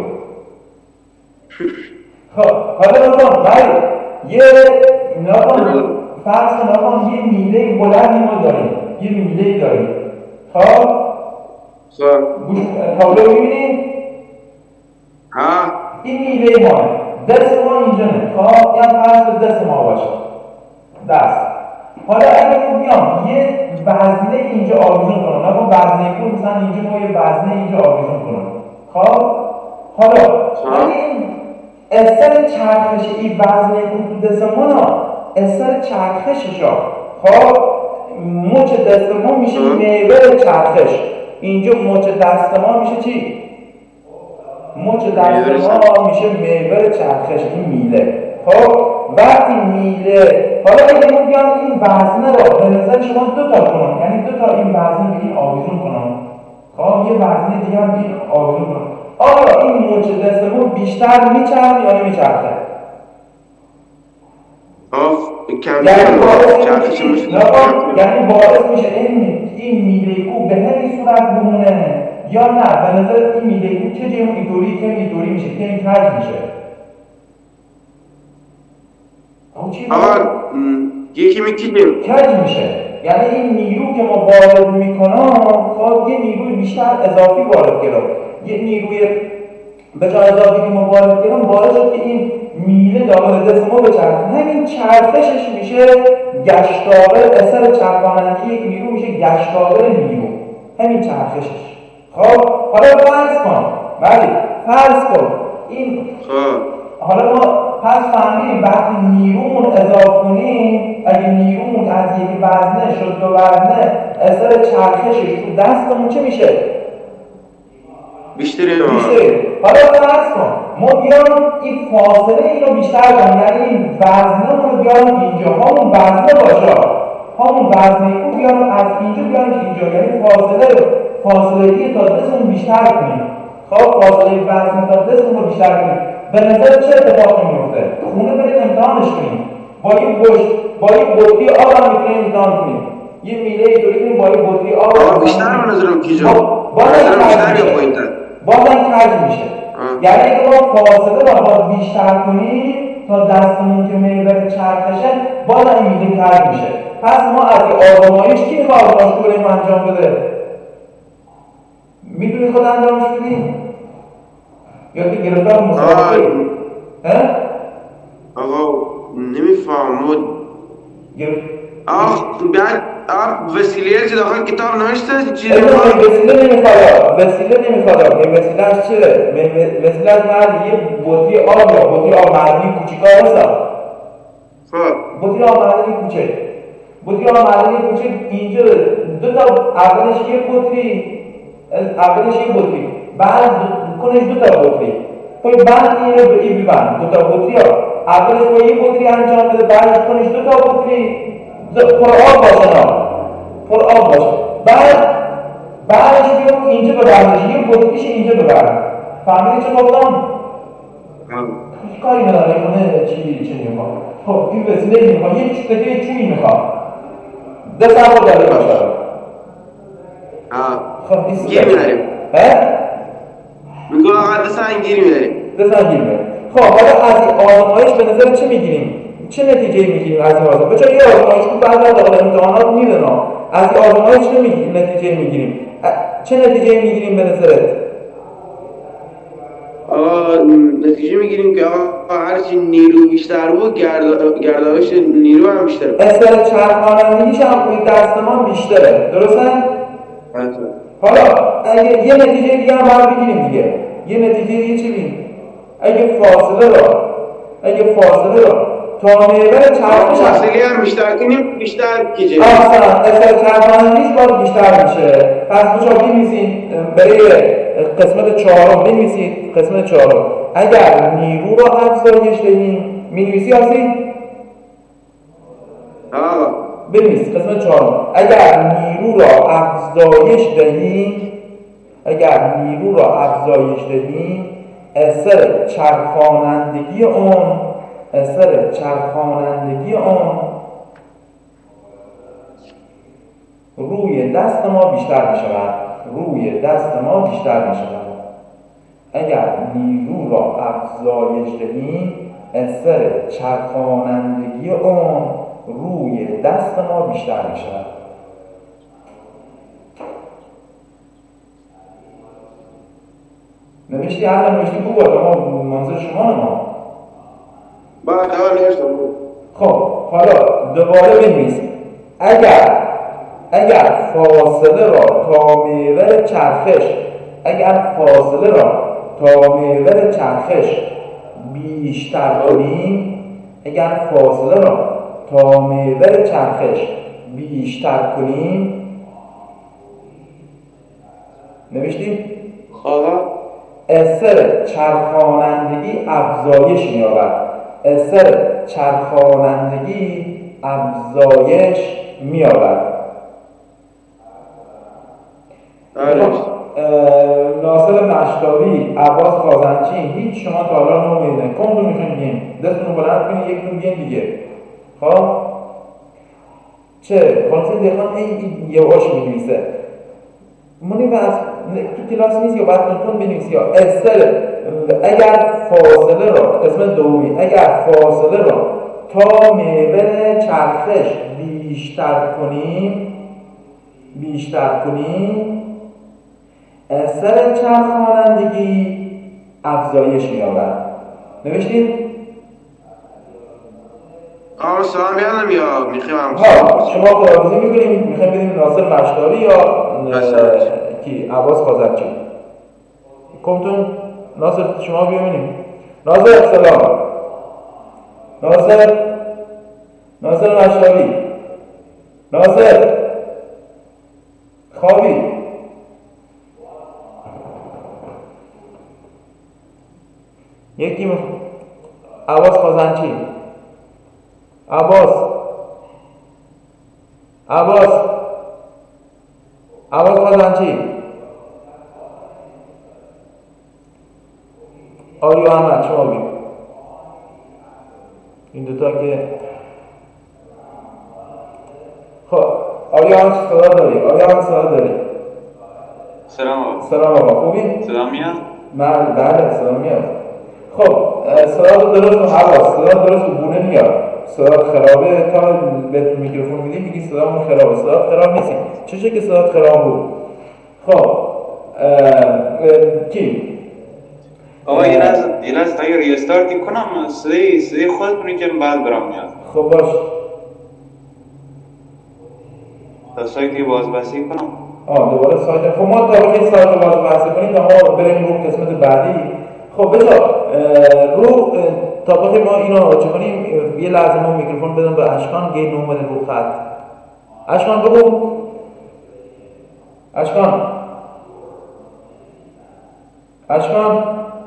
خب حالا نکن بایی یه نکن فرض نکن یه میله بلندی ما داریم یه میله داریم. خب گوش تابلو میبینی؟ ها این میله ما دست ما اینجا نه. خب یه فرض دست ما باشه دست. حالا اگه من بیام یه وزنه اینجا آویزون کنم، مثلا وزنه کل مثلا اینجا ما یه وزنه اینجا آویزون کنم. خب حالا اگه این اثر چرخش این وزنه کل تو دست ما نه، اثر چرخشش ها خب مچ دست ما میشه محور چرخش. اینجا مچ دست ما میشه چی؟ مچ دست ما میشه محور چرخش، این میله. خب وقتی میله، حالا اگه من بیام این وزنه رو به نظر شما دو تا کنم، یعنی دو تا این وزنه به این آویزون کنم، خب یه وزنه دیگه هم به این آویزون کنم، آیا این مچ دستمون بیشتر میچرخه یا نمیچرخه؟ آف کم یعنی باعث چرخش میشه یعنی باعث میشه این این میله کو به همین صورت بمونه یا نه به نظر این میله کو که جمع اینطوری که اینطوری میشه که این کج میشه؟ آقا یکی میگیم کج میشه، یعنی این نیرو که ما وارد میکنم خب یه نیروی بیشتر اضافی وارد کردم، یه نیروی به جای اضافی که ما وارد کردم باعث شد که این میله داخل دست ما بچرخه. همین چرخشش میشه گشتاور، اثر چرخانندگی یک نیرو میشه گشتاور نیرو، همین چرخشش. خب حالا فرض کن، بله فرض کن این خب حالا ما پس فهمیدیم وقتی نیرومون اضافه کنیم، اگه نیرومون از یک وزنه شد دو وزنه، اثر چرخشش تو دستمون چه میشه؟ بیشتره. بیشتره. حالا فرض کن ما بیارم این فاصله این رو بیشتر کنیم، یعنی این وزنه رو بیارم اینجا، همون وزنه باشه، همون وزنه رو بیارم از اینجا بیارم اینجا، یعنی فاصله فاصله تا دستمون بیشتر کنیم. خب فاصله وزنه تا دستمون رو بیشتر کنیم. به نظر چه اتفاقی میفته؟ خونه برید امتحانش کنیم. با این گوش با این بطری آب هم میتونیم امتحان کنیم. یه میله اینطوری کنیم با این بطری آب آقا بیشتر به نظرم کیجا؟ بازم بیشتر یا پایین‌تر؟ بازم کج میشه. یعنی اگه ما فاصله رو باز بیشتر کنیم تا دستمون که محور چرخشه، بازم این میله کج میشه. پس ما از این آزمایش کی میخواد آزمایش کنیم انجام بده؟ میدونی خود انجامش بدیم؟ یا که گرفتار مسابقه؟ ها؟ آقا نمیفهمم. گرفت آخ بعد آب وسیله که داخل کتاب نوشته چیه؟ اینا وسیله نمیخواد، وسیله نمیخواد. این وسیله‌اش چیه؟ وسیله‌اش مرد یه بطری آب یا بطری آب معدنی کوچیکا هست. خب بطری آب معدنی کوچک. بطری آب معدنی کوچک اینجا دو تا، اولش یه بطری، اولش یه بطری، بعد کنش دو تا بطری. خب بعد این رو به این ببند، دو تا بطری ها. اولش با یه بطری انجام بده، بعد کنش دو تا بطری پر آب باشه نه. پر آب باشه. بعد بعدش بیام اینجا ببرش، یه بطریش اینجا ببرم. فهمیدی چه گفتم؟ هیچ کاری نداره کنه چی چی میخواد. خب این وسیله میخواد، یه چیزی چویی میخواد. دست هم رو داره باشه. آه خب ایست گیر میداریم. ها؟ میگو آقا دست هم گیر میداریم. دست هم گیر میداریم. خب حالا از این آزمایش به نظر چه میگیریم؟ چه نتیجه میگیریم از این آزمایش؟ بچه یه آزمایش که بعد از داخل امتحانات میدن ها. از این آزمایش چه میگیریم؟ نتیجه میگیریم؟ چه نتیجه میگیریم به نظرت؟ آقا نتیجه میگیریم که آقا هرچی نیرو بیشتر بود گردش نیرو هم بیشتر بود. اثر چرخانندگیش هم روی دست ما بیشتره. درسته؟ حالا اگه یه نتیجه دیگه هم باید بگیریم دیگه. یه نتیجه دیگه چی بگیریم؟ اگه فاصله رو اگه فاصله رو تا محور چرخش فاصله هم بیشتر کنیم بیشتر کیجه. اصلا اثر چرخانندگیش باید بیشتر میشه. پس بچه‌ها بنویسین برای قسمت چهارم، بنویسید قسمت چهارم اگر نیرو رو افزایش دهیم، می‌نویسی آسی؟ آقا بنویس قسمت چهارم اگر نیرو را افزایش دهیم، اگر نیرو را افزایش دهیم اثر چرخانندگی اون اثر چرخانندگی اون روی دست ما بیشتر می شود. روی دست ما بیشتر می شود. اگر نیرو را افزایش دهیم اثر چرخانندگی اون روی دست ما بیشتر می شود. نوشتی حالا نوشتی بود اما منظور شما نما بعد اول نوشتم بود. خب حالا دوباره بنویس اگر اگر فاصله را تا محور چرخش اگر فاصله را تا محور چرخش بیشتر کنیم اگر فاصله را تا محور چرخش بیشتر کنیم نوشتیم آقا اثر چرخانندگی افزایش می‌یابد اثر چرخانندگی افزایش می‌یابد ناصر مشتاقی، عباس خازنچی، هیچ شما تا حالا نمیدونید کمتون میخوایم بگیم دستتون رو بلند کنید یکتون بگیم دیگه. خب چه خلاصه دقیقا این یه واش می‌نویسه منی از تو کلاس نیست یا باید تون بنویسی یا استر اگر فاصله را اسم دومی اگر فاصله را تا محور چرخش بیشتر کنیم بیشتر کنیم اثر چرخانندگی افزایش می‌یابد. نوشتیم؟ آقا سلام بیانم یا میخویم هم ها شما خداحافظی میکنیم میخوایم بدیم ناصر مشتاقی یا کی عباس خازنچی کمتون ناصر شما بیامینیم ناصر سلام ناصر ناصر مشتاقی ناصر خوابی یکی مخ... عباس خازنچی عباس عباس عباس خازنچی آریو احمد شما بگید این دوتا که خب آریو احمد صدا داری آریو احمد صدا داری سلام آقا سلام آقا خوبی؟ صدا میاد؟ من بله صدا میاد. خب صدا درست و حواس صدا درست و بونه میاد صدا خرابه تا به میکروفون میدیم میگی صدامون خرابه صدا خراب نیست چه که صدا خراب بود. خب اه اه کی آقا یه لحظه یه لحظه تا ریستارت کنم صدای صدای خودتون یکم بعد برام میاد. خب باش تا سایتی بازبسی کنم. آه دوباره سایت خب ما تا که سایت بازبسی کنیم تا ما بریم رو قسمت بعدی. خب بذار رو تا بخیر ما اینو چه کنیم یه لحظه ما میکروفون بدم به اشکان گیر نومده رو خط اشکان بگو اشکان اشکان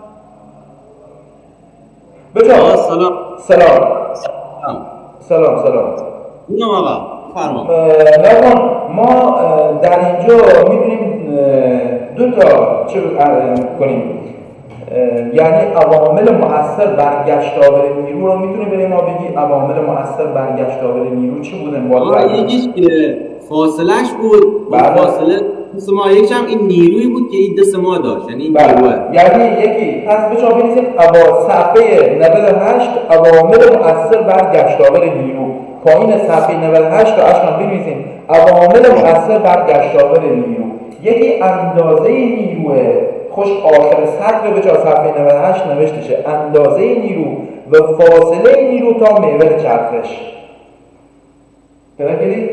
بچه سلام سلام سلام سلام اینم آقا فرما نکن ما در اینجا میتونیم دو تا چه کنیم یعنی عوامل مؤثر بر گشتاور نیرو رو میتونی بریم ما بگی عوامل مؤثر بر گشتاور نیرو چی بودن آقا یکیش که فاصلهش بود با فاصله دست ما یکیش هم این نیرویی بود که این دست ما داشت یعنی این نیروه یعنی یکی پس بچه ها بنویسیم صفحه نود و هشت عوامل مؤثر بر گشتاور نیرو پایین صفحه نود و هشت تا اشکان بنویسیم عوامل مؤثر بر گشتاور نیرو یکی اندازه نیروه خوش آخر سطر به جا صفحه نود و هشت نوشته شه اندازه نیرو و فاصله نیرو تا محور چرخش پیدا کردید؟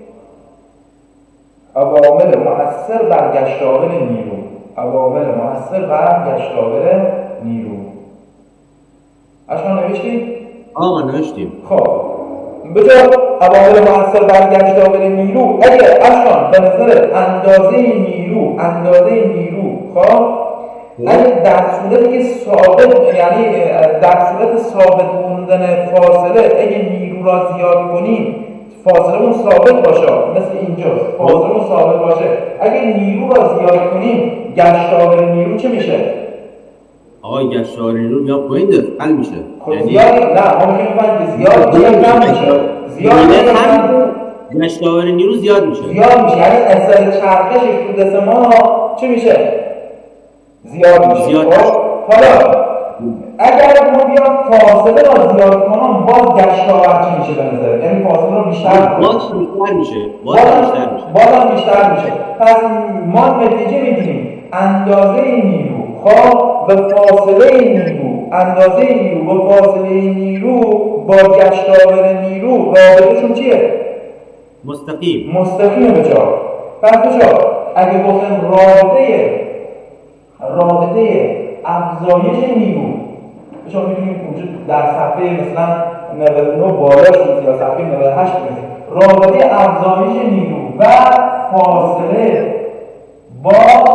عوامل مؤثر بر گشتاور نیرو عوامل مؤثر بر گشتاور نیرو اشکان نوشتید؟ آقا نوشتیم خب به جا عوامل مؤثر بر گشتاور نیرو اگه اشکان به نظر اندازه نیرو اندازه نیرو خب اگه در صورتی که ثابت یعنی در صورت ثابت موندن فاصله اگه نیرو را زیاد کنیم فاصله اون ثابت باشه مثل اینجاست فاصله اون ثابت باشه اگه نیرو را زیاد کنیم گشتاور نیرو چه میشه؟ آقا گشتاور نیرو میاد پایین قل میشه خب یعنی زیاد نه ما میگیم که زیاد کم میشه زیاد کم گشتاور نیرو زیاد میشه زیاد میشه یعنی اثر چرخشش تو دست ما چه میشه؟ زیاد میشه زیاد. حالا اگر ما بیان فاصله را زیاد کنم باز گشتاور چی میشه به نظر؟ یعنی فاصله رو بیشتر کنم باز بیشتر میشه باز بیشتر میشه باز بیشتر میشه پس ما نتیجه میگیریم اندازه نیرو خب و فاصله نیرو اندازه نیرو و فاصله نیرو با گشتاور نیرو رابطهشون چیه؟ مستقیم مستقیم به جا. پس بجا اگه گفتم رابطه رابطه افزایش نیرو بجا میتونیم وجود در صفحه مثلا نود و نه بالاش بود یا صفحه نود و هشت بزنیم رابطه افزایش نیرو و فاصله با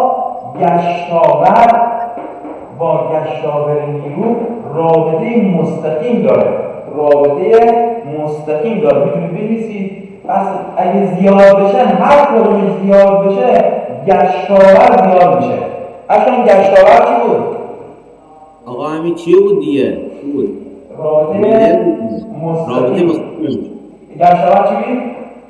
گشتاور با گشتاور نیرو رابطه مستقیم داره رابطه مستقیم داره میتونید بنویسید. پس اگه زیاد بشه هر کدومش زیاد بشه گشتاور زیاد میشه. اصلا گشتاور چی بود؟ آقا همین چیه بود دیگه؟ بود رابطه رابطه مستقیم. گشتاور چی بود؟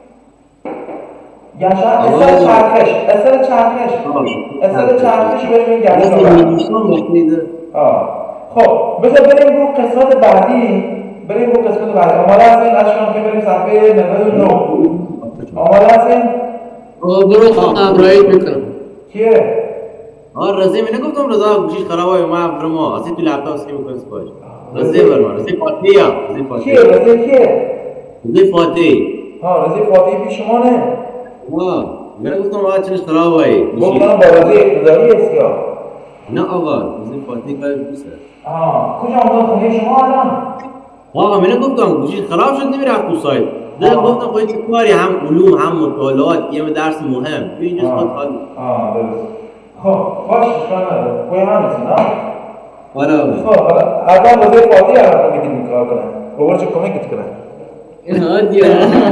گشتاور اثر چرخش اثر چرخش اثر چرخش بهش میگن گشتاور. خب بذار بریم رو قسمت بعدی بریم رو قسمت بعدی. آماده هستین؟ اشکان که بریم صفحه نود و نه. آماده هستین؟ آقا برو خواهم رایت میکنم. کیه؟ آقا رزه می نگفتم رضا گوشیش خرابه یا ما برم ما اصلا تو لپتاپ سکیم میکنه سپاش رزه برم رزه فاتحه یا رزه فاتحه کیه؟ رزه کیه؟ رزه فاتحه. ها رزه فاتحه پیش شما نه؟ ها من گفتم آقا چنش خرابه گفتم با رزه اقتداری است یا؟ نه آقا رزه فاتحه کارش بسه. آها کجا آمدن خونه شما الان؟ آقا من گفتم گوشیش خراب شد نمیرفت تو سایت. نه گفتم خواهی چه کاری هم علوم هم مطالعات یه درس مهم تو اینجاست خود حال. آه درست. خب باش اشکال نداره. کوی هم نیستی نه؟ آره خب حالا اول رزه فاتحه الان میگید کار کنن. بابا چه کمکت کنن؟ ها دیگه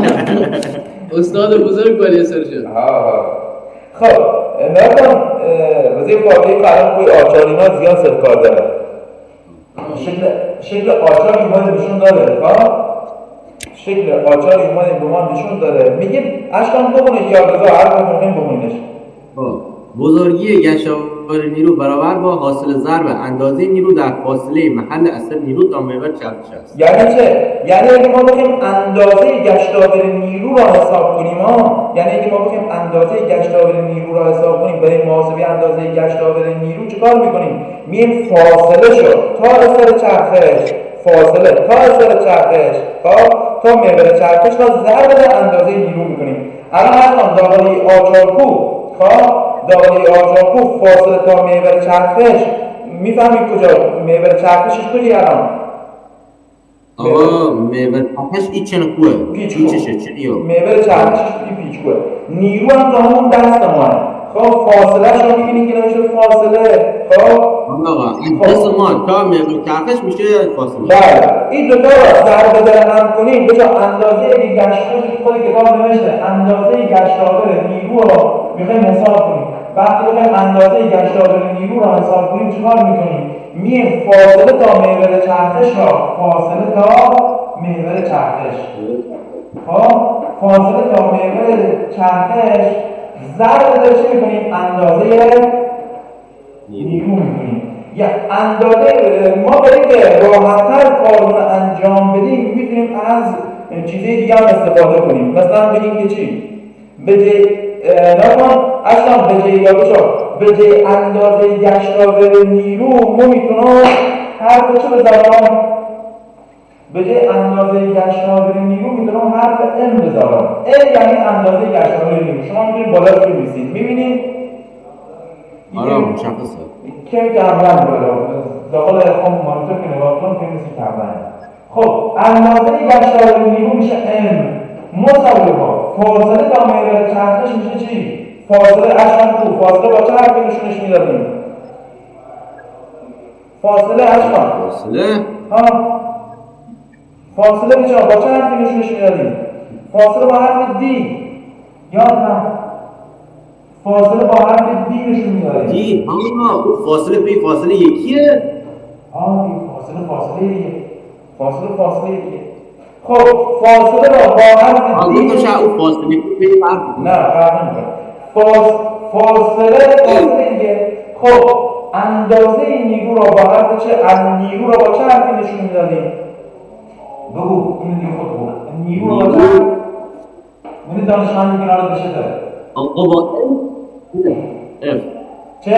استاد بزرگ ولی اثر شد. ها ها خب نکنم رزه فاتحه قرار کوی آچارینا زیاد سرکار داره. شکل شکل آچار ایمان نشون داره. ها شکل آچار ایمان به نشون داره. میگیم اشکان بخونش یا رضا هر کدوم ممکن بخونینش. بزرگی گشتاور نیرو برابر با حاصل ضرب اندازه نیرو در فاصله محل اثر نیرو تا محور چرخش است. یعنی چه؟ یعنی اگه ما بخوایم اندازه گشتاور نیرو را حساب کنیم ها یعنی اگه ما بخوایم اندازه گشتاور نیرو را حساب کنیم برای محاسبه اندازه گشتاور نیرو چیکار میکنیم؟ میگیم فاصله شد تا اثر چرخش فاصله تا اثر چرخش تا تا محور چرخش را ضرب اندازه نیرو میکنیم. الان الان داخلی آچارکو خب داخلی آچارکو فاصله تا محور چرخش میفهمید کجا محور چرخشش کجایی الان؟ آقا محور چرخش این چنکوه پیچشه چنیو محور چرخشش این پیچکوه. نیرو هم تا همون دست ماه خب فاصله شما میبینید که نمیشه فاصله. خب آقا این دست ما تا محور چرخش میشه فاصله. بله این دوتا را ضرب در هم کنیم بجا اندازه گشتاور خود کتاب نوشته اندازه گشتاور نیرو را میخوایم حساب کنیم. وقتی بخوایم اندازه گشتاور نیرو را حساب کنیم چیکار میکنیم؟ میگیم فاصله تا محور چرخش را فاصله تا محور چرخش خب فاصله تا محور چرخش ضرب در چی میکنیم؟ اندازه نیرو میکنیم. یا اندازه ما برای که راحت‌تر کارون انجام بدیم میتونیم از چیزای دیگه هم استفاده کنیم. مثلا بگیم که چی؟ به جای نکن اصلا به جای یا بچا به جای اندازه گشتاور نیرو ما میتونم حرف چه بذارم؟ به جای اندازه گشتاور نیرو میتونم حرف ام بذارم. ام یعنی اندازه گشتاور نیرو. شما میتونید بالاش بنویسید. میبینید؟ آره مشخصه. کمی کمرنگ بالا داخل خب مانیتور که نگاه کنم که میسی کمرنگ. خب اندازه گشتاور نیرو میشه ام مساوی با فاصله تا محور چرخش میشه چی؟ فاصله اشکان کو فاصله با چه حرفی نشونش میدادیم؟ فاصله اشکان فاصله ها فاصله بچه با چه حرفی نشونش میدادیم؟ فاصله با حرف دی یاد نه فاصله با حرف دی نشون میدادیم. دی اما اون فاصله بی فاصله یکیه؟ آه دی فاصله فاصله دیگه فاصله فاصله دیگه. خب فاصله را با حرف دی تو چه اون فاصله بی فرق نه فرق نمیکنه. فاص... فاصله فاصله دیگه. خب اندازه نیرو را با حرف چه از نیرو را با چه حرفی نشون میدادیم؟ بگو اینو دیگه خود بگو نیرو را با چه حرف منی دانشمندی کنار داشته داره آقا با اف چه؟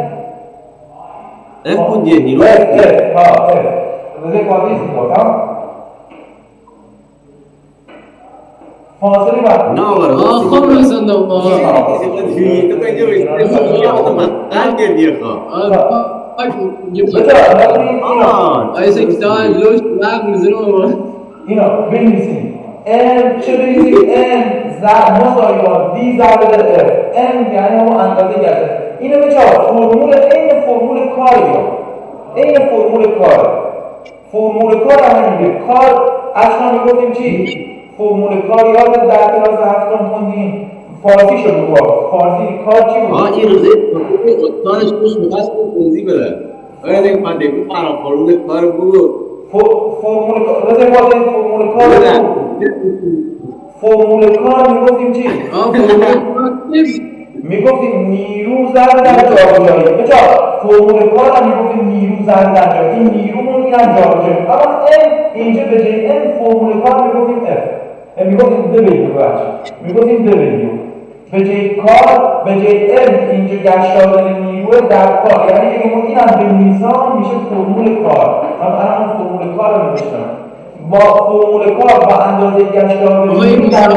اف بود دیگه نیرو اف اف ها اف رزه فاتحه سی باید فاصله بعد نه آقا آه خب رسنده آقا تو کنجا بشتیم قل کردی خواه بچه نبینید اینا ایسا کتاب لوش لب میزنه آقا اینا بنویسید ام چه بنویسید ام ضرب مساوی با دی ضرب در اف ام یعنی همون اندازه گرده اینو بچه فرمول این فرمول کاری این فرمول کار فرمول کار همه میگه کار اصلا میگفتیم چی؟ فرمول کار یاد در کلاس هفتم خوندیم فارسی شد بگو فارسی کار چی بود؟ آه این روزه استانش خوش میخواست توضیح بده باید یک پنده بود فرام فرمول کار بگو فرمول کار رزه فاضل فرمول کار بود فرمول کار میگفتیم چی؟ آه فرمول کار میگفتیم نیرو ضرب در جابجایی بچه فرمول کار هم میگفتیم نیرو ضرب در جابجایی این نیرومون میگن جابجایی اما ان اینجا به جای ان فرمول کار میگفتیم اف میگفتیم دبلیو بچه میگفتیم دبلیو به جای کار به جای ان اینجا گشت دادن نیروی در کار یعنی اگه ما این هم بنویسم میشه فرمول کار من الان فرمول کار رو نوشتم با فرمول کار با اندازه گشت دادن نیروی در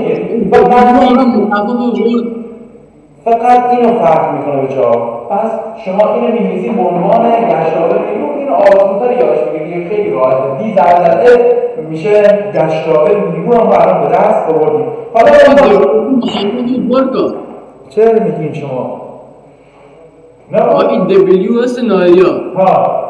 کار فقط اینو فرق میکنه بچه‌ها پس شما اینو می‌نویسید به عنوان گشتابه نیرو این آسان‌تر یادش بگیرید خیلی راحته دی ضرب در اف میشه گشتابه نیرو هم برام به دست آوردیم حالا چه میگین شما آه این دبلیو هست نایا ها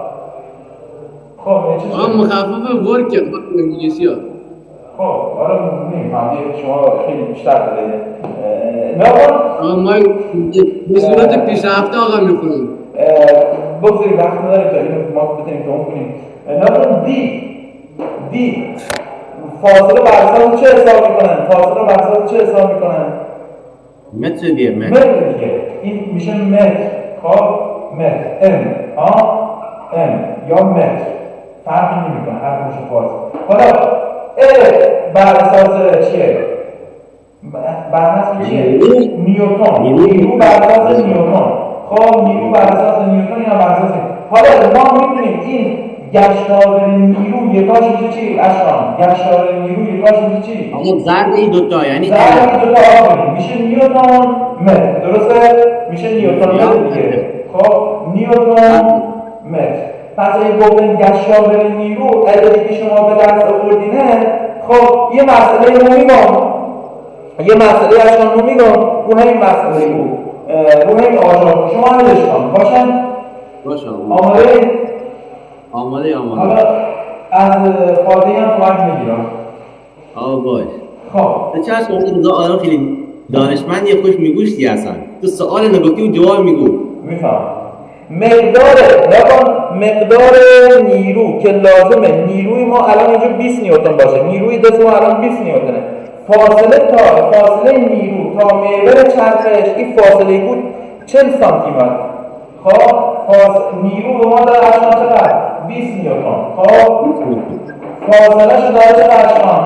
خب چه آه مخفف ورک انگلیسی ها خب حالا نمی‌فهمم شما خیلی بیشتر دارید نه آه ما به صورت پیشرفته آقا میخونیم بگذارید وقت نداریم تا اینو ما بتونیم تمام کنیم نبود دی دی فاصله بر اساس چه حساب میکنن؟ فاصله بر اساس چه حساب میکنن؟ متر دیگه متر متر دیگه این میشه متر خب متر ام ها ام یا متر فرقی نمیکنه هر کدومش فاصله حالا ا بر اساس چیه؟ بر اساس چیه؟ نیوتن نیرو بر اساس نیوتن خب نیرو بر اساس نیوتن یا بر اساس حالا ما میتونیم این گشتابه نیرو یکاش میشه چی؟ اشکان گشتابه نیرو یکاش میشه چی؟ اما ضرب این دوتا یعنی ضرب این دوتا آقا میشه نیوتن متر درسته؟ میشه نیوتن متر دیگه خب نیوتن متر پس اگه گفتن گشتابه نیرو عددی که شما به دست آوردینه خب یه مسئله رو میگم یه مسئله اشکان رو میگم رو همین مسئله بود رو همین آجار شما حلش کن باشن؟ باشن آماده؟ آماده آماده حالا از فاضحی هم کمک میگیرم آه باش خب چه هست اون روزا آدم خیلی دانشمند یه خوش میگوشتی هستن تو سوال نگفتی و جواب میگو میفهم مقدار نکن مقدار نیرو که لازمه نیروی ما الان اینجا بیست نیوتن باشه نیروی دست ما الان بیست نیوتنه فاصله تا فاصله نیرو تا محور چرخش این فاصله بود چهل سانتی متر خب فاصله نیرو رو ما داره اشکان چقدر بیست نیوتن خب فاصله شو داره چقدر اشکان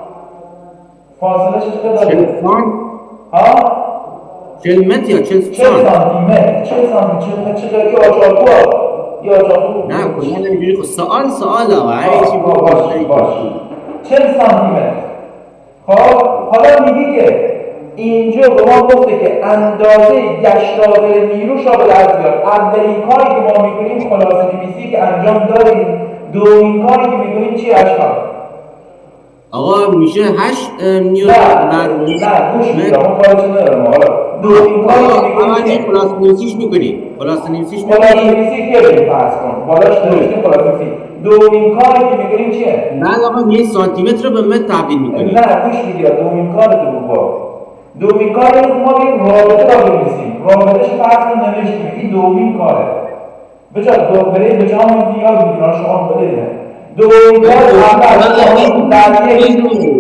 فاصله شو چقدر داره چهل سانت ها چهل متر یا چهل چهل سانت سانتی متر چهل سانتی چهل متر چقدر یه آجارگوه یه آجارگوه نه کلا نمیجوری خب سوال سوال آقا هر چی باشه باشه چهل سانتی متر خب حالا میگی که اینجا به ما گفته که اندازه گشتابه نیروش را به دست بیار اولین کاری که ما میکنیم خلاصه نویسی که انجام داریم دومین کاری که میکنیم چی اشکال؟ آقا میشه هشت نیوتن بر نه گوش میدم اون کارچه ندارم حالا دومین کاری که میکنیم چی؟ خلاصه نویسیش میکنی خلاصه نویسیش میکنی خلاصه نویسی که بریم فرض کن بالاش نوشتیم خلاصه نویسی دومین کاری که میکنیم چیه؟ بعد آقا یه سانتی متر رو به متر تبدیل میکنی نه گوش میگیرم دومین کار تو بگو دومین کار رو ما بگیم رابطه را بنویسیم رابطهش فرض کن نوشتیم این دومین کاره بجا دو برای بجا هم یاد بگیرم شما بده دومین کار اول در یک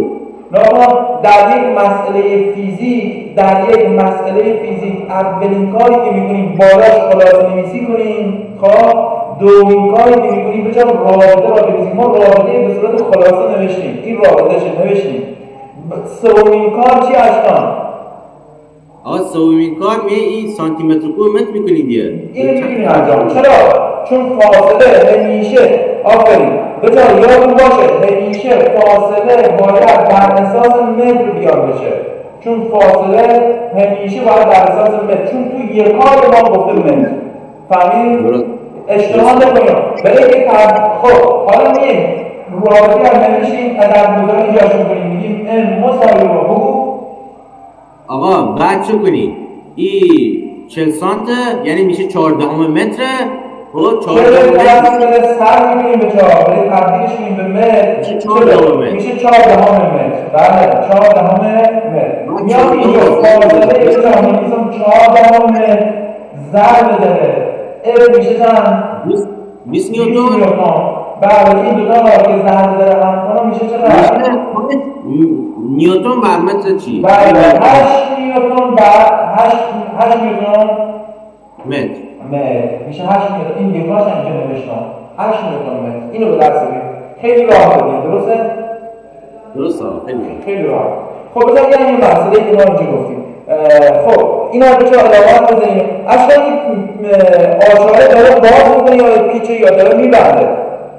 در یک مسئله فیزیک در یک مسئله فیزیک اولین کاری که میکنیم بالاش خلاصه نویسی کنیم خب دومین کاری که میکنیم بجا رابطه را بنویسیم ما رابطه به صورت خلاصه نوشتیم این رابطه شد نوشتیم سومین کار چی اشکان؟ آه سومین کار میه این سانتی متر کوب متر میکنی دیگه اینو میتونی انجام چرا؟ چون فاصله همیشه آفرین بجا یادتون باشه همیشه فاصله باید بر اساس متر بیان بشه، چون فاصله همیشه باید بر اساس متر، چون تو یکای ما گفته متر. فهمید؟ اشتباه نکنیم. برای اینکه خب حالا میگیم رابطه هم نمیشه این عدد گذاری جاشون کنیم، میگیم ان مساوی با بگو آقا بعد چه کنیم؟ این چهل سانته یعنی میشه چهاردهم متره. خب چهاردهم متر سر میکنیم به چهار، برای تبدیلش کنیم به متر میشه چهاردهم متر، میشه چهاردهم متر. بله چهاردهم متر. میام اینجا فاصله یه جا می‌نویسم چهاردهم متر ضرب داره اف میشه چند؟ بیست نیوتن. بله این دو تا را که ضرب داره هم کنم میشه چقدر؟ نیوتن بر متر چی؟ بله هشت نیوتن بر هشت نیوتن متر متر میشه هشت نیوتن. این یکاش هم اینجا نوشتم هشت نیوتن متر. اینو به دست بگیر، خیلی راحت بگیر. درسته؟ درسته خیلی خیلی راحت. خب بذار یعنی این مسئله که ما اینجا گفتیم. خب اینا رو چه علامت بزنیم؟ اصلا این آچاره داره باز میکنه یا پیچه یا داره میبنده؟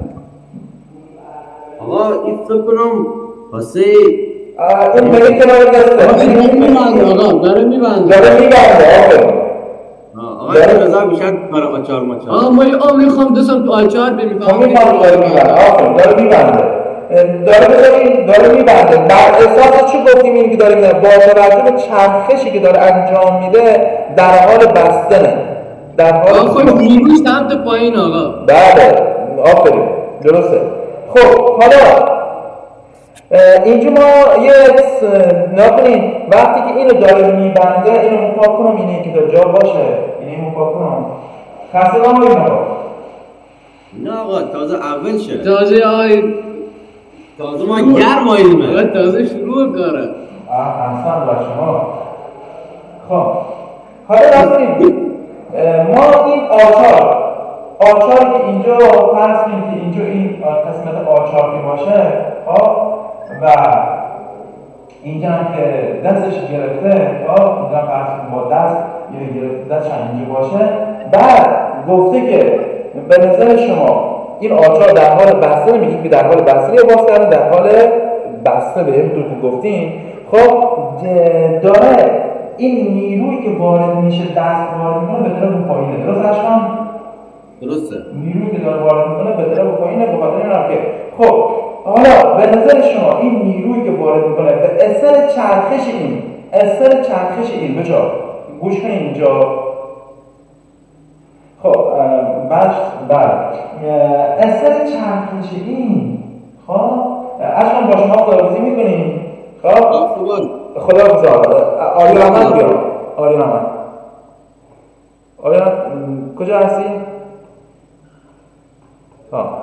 آقا این فکر کنم واسه اون بگید که باید دسته داره میبنده آقا داره میبنده داره میبنده آقا این رضا بیشتر برای آچار ماچار آقا ما آقا میخوام دستم تو آچار بریم خب میخوام داره میبنده آفرین داره میبنده داره بذاریم داره میبنده. بر اساس چی گفتیم این که داره میبنده؟ با توجه به چرخشی که داره انجام میده در حال بستنه، در حال آقا خب نیروی سمت پایین آقا. بله آفرین درسته. خب حالا اینجا ما یه نکنیم وقتی که اینو داره میبنده اینو مپاک کنم، اینه که تا جا باشه اینه مپاک کنم خسته نام باید نبا نه آقا تازه اول شد، تازه آی تازه ما گرم آیدیمه آقا تازه شروع کاره. احسن بر شما. خب حالا راستیم ما این آچار آچاری که اینجا فرض کنیم که اینجا این قسمت آچار که باشه و اینجا هم که دستش گرفته اینجا فرض کنیم با دست یه گرفته دستش هم اینجا باشه، بعد گفته که به نظر شما این آچار در حال بسته، میگید که در حال بسته یا باز کردن؟ در حال بسته به همونطور که گفتیم. خب داره این نیرویی که وارد میشه دست وارد میکنه به طرف پایینه. درست اشکام؟ درسته. نیرویی که داره وارد میکنه به طرف پایینه به خاطر اینه که خب حالا به نظر شما این نیرویی که وارد میکنه به اثر چرخش این اثر چرخش این بچا گوش کنید اینجا. خب بعد بعد اثر چرخش این خب اشکام با شما خداحافظی میکنیم. خب خدا حافظ. آری رحمت بیا. آری رحمت آری رحمت کجا هستی؟ ها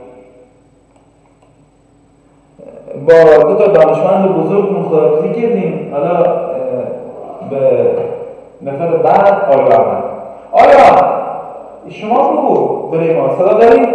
با دو تا دانشمند بزرگ خداحافظی کردیم. حالا به نفر بعد آری رحمت. آری رحمت شما بگو برای ما صدا دارید؟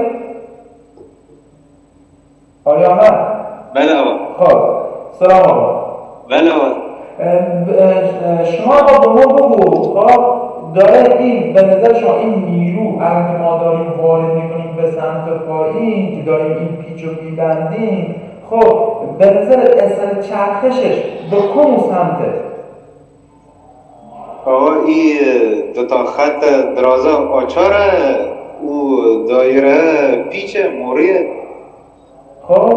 آری رحمت بله آقا. خب سلام آقا. بله آقا. شما با به ما بگو خب داره این به نظر شما این نیرو اگه ما داریم وارد میکنیم به سمت پایین که داریم این پیچ رو میبندیم، خب به نظر اثر چرخشش به کدوم سمته؟ آقا این دو تا خط درازه آچاره او دایره پیچ موریه. خب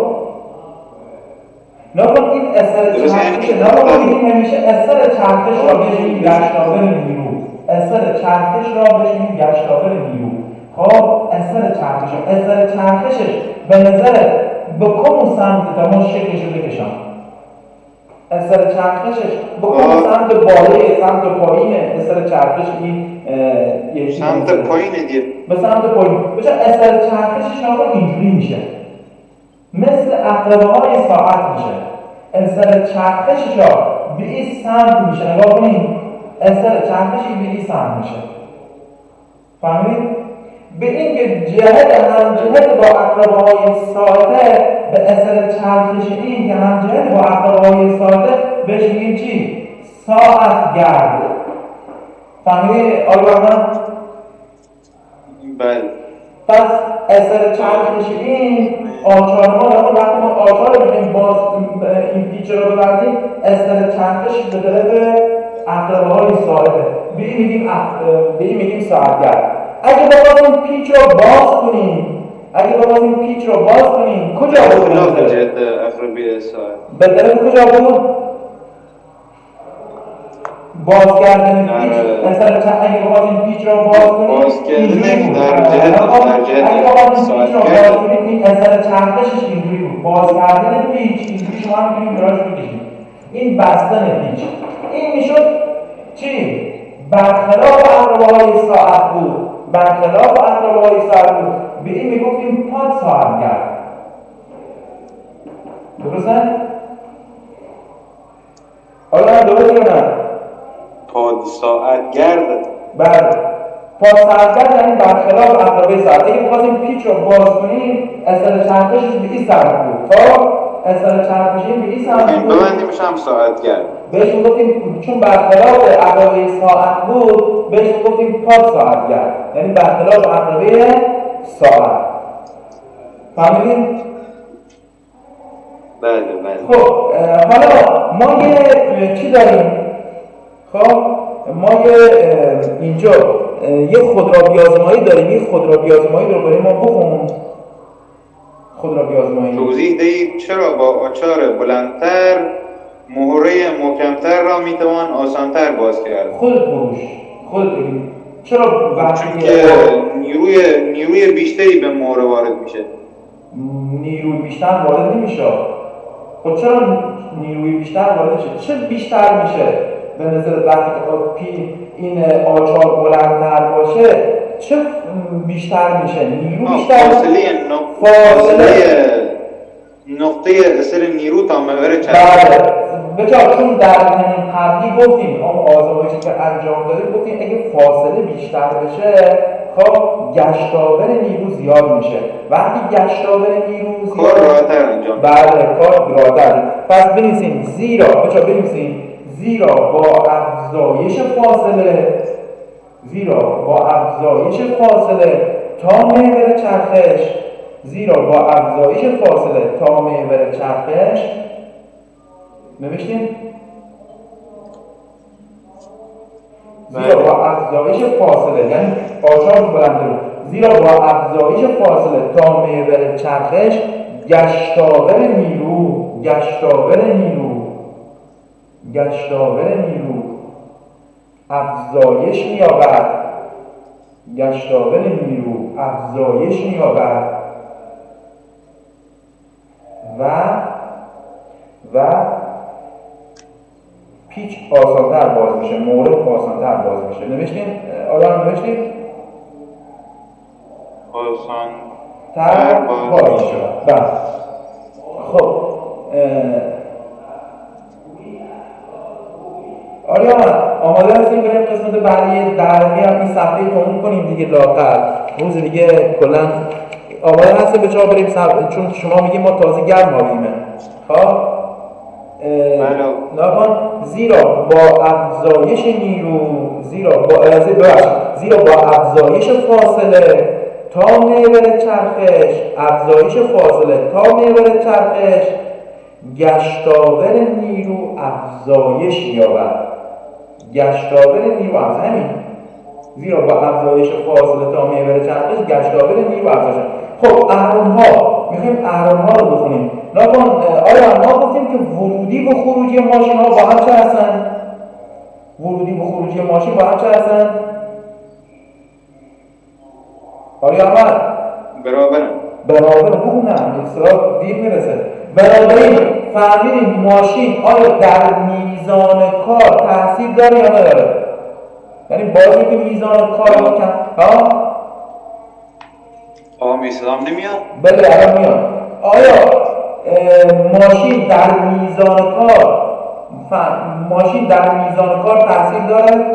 نکن این اثر چرخش نکن این همیشه اثر چرخش را بهش میگیم گشتاور نیرو. اثر چرخش را بهش میگیم گشتاور نیرو. خب اثر چرخش اثر چرخشش به نظر به کدوم سمت تا ما شکلش رو بکشم؟ اثر چرخشش به کدوم سمت بالای سمت پایینه؟ اثر چرخش این سمت پایینه دیگه. به سمت پایین. بچه اثر چرخشش آقا اینجوری میشه مثل عقربه های ساعت میشه. اثر چرخشش ها به این سمت میشه. نگاه کنید اثر چرخشی به این سمت میشه. فهمید؟ به این که جهت هم جهت با عقربه های ساعته به اثر چرخش این که هم جهت با عقربه های ساعته بهش میگیم چی؟ ساعت گرد. فهمید آقا من؟ بله. پس اثر چرخ کشیدیم آچار ما رو وقتی ما آچار رو بگیم باز این پیچ رو ببندیم اثر چرخش به طرف اقربه های ساعده به این میگیم به این میگیم ساعتگر. اگه بخوایم پیچ رو باز کنیم اگه بخوایم پیچ رو باز کنیم کجا بود؟ به جهت اقربه ساعت به طرف کجا بود؟ باز کردن پیچ مثلا اگه بخوایم پیچ رو باز کنیم باز کردن در جهت در جهت اگه بخوایم پیچ رو باز کنیم این اثر چرخشش اینجوری بود. باز کردن پیچ اینجوری شما هم می‌تونید براش بکشید. این بستن پیچ این میشد چی؟ برخلاف اقربه‌های ساعت بود. برخلاف اقربه‌های ساعت بود. به این میگفتیم پاد ساعتگر. درسته؟ آیا درسته یا نه؟ پاد ساعتگرد. بله. پاد ساعتگرد یعنی برخلاف اقربه ساعت. اگه بخواستیم پیچ رو باز کنیم اثر چرخشش به این سمت بود. خب اثر چرخشی به این سمت بود. ببندیمش هم ساعتگرد. بهش میگفتیم چون برخلاف عقربه ساعت بود بهش میگفتیم پاد ساعتگرد یعنی برخلاف عقربه ساعت. فهمیدین؟ بله بله. خب حالا ما یه چی داریم؟ خب ما یه اینجا یه خودرابی‌آزمایی داریم. این خودرابی‌آزمایی رو برای ما بخون. خودرابی‌آزمایی توضیح دهید چرا با آچار بلندتر مهره محکمتر را میتوان آسانتر باز کرد؟ خودت بگوش. خودت بگو. چرا وقتی که نیروی نیروی بیشتری به مهره وارد میشه؟ نیروی بیشتر وارد نمیشه. خب چرا نیروی بیشتر وارد میشه؟ چه بیشتر میشه؟ به نظر وقتی که پی این آچار بلندتر باشه چه بیشتر میشه؟ نیرو بیشتر فاصله فاصله نقطه اثر نیرو تا محور چرخش. بله. بچه چون در همین قبلی گفتیم اون آزمایشی که انجام دادیم گفتیم اگه فاصله بیشتر بشه خب گشتاور نیرو زیاد میشه. وقتی گشتاور نیرو زیاد کار راحتر انجام بله کار راحتر. پس بنویسیم زیرا بچه بنویسیم زیرا با افزایش فاصله زیرا با افزایش فاصله تا محور چرخش زیرا با افزایش فاصله تا محور چرخش نوشتیم؟ زیرا با افزایش فاصله یعنی آچار بلنده زیرا با افزایش فاصله تا محور چرخش گشتاور نیرو گشتاور نیرو گشتاور نیرو افزایش می‌یابد گشتاور نیرو افزایش می‌یابد و و پیچ آسان‌تر باز میشه. مورد آسان‌تر باز میشه. نوشتین؟ آیا نوشتین؟ آسان‌تر باز میشه. بله. خب آیا آماده هستیم بریم قسمت بعدی درمی هم این صفحه تموم کنیم دیگه لااقل روز دیگه کلا آماده هستیم به جا بریم صفحه چون شما میگیم ما تازه گرم آبیمه. خب ناگهان زیرا با افزایش نیرو زیرا با زیرا با افزایش فاصله تا محور چرخش افزایش فاصله تا محور چرخش گشتاور نیرو افزایش می‌یابد. گشتاور نیرو افزایش همین زیرا با افزایش فاصله تا محور چرخش گشتاور نیرو افزایش. خب اهرم‌ها می‌خوایم اهرم‌ها رو بخونیم. ناگهان آیا ما گفتیم که ورودی و خروجی ماشین‌ها با هم چه هستن؟ ورودی و خروجی ماشین با هم چه هستن؟ آیا احمد برابر برابر بخونم اصطلاح دیر میرسه. بنابراین فهمیدیم ماشین آیا در میزان کار تاثیر داره یا نداره؟ یعنی بازی که میزان کار ما کم ها؟ آقا میسلام نمیاد؟ بله الان میاد. آیا ماشین در میزان کار ماشین در میزان کار تاثیر داره؟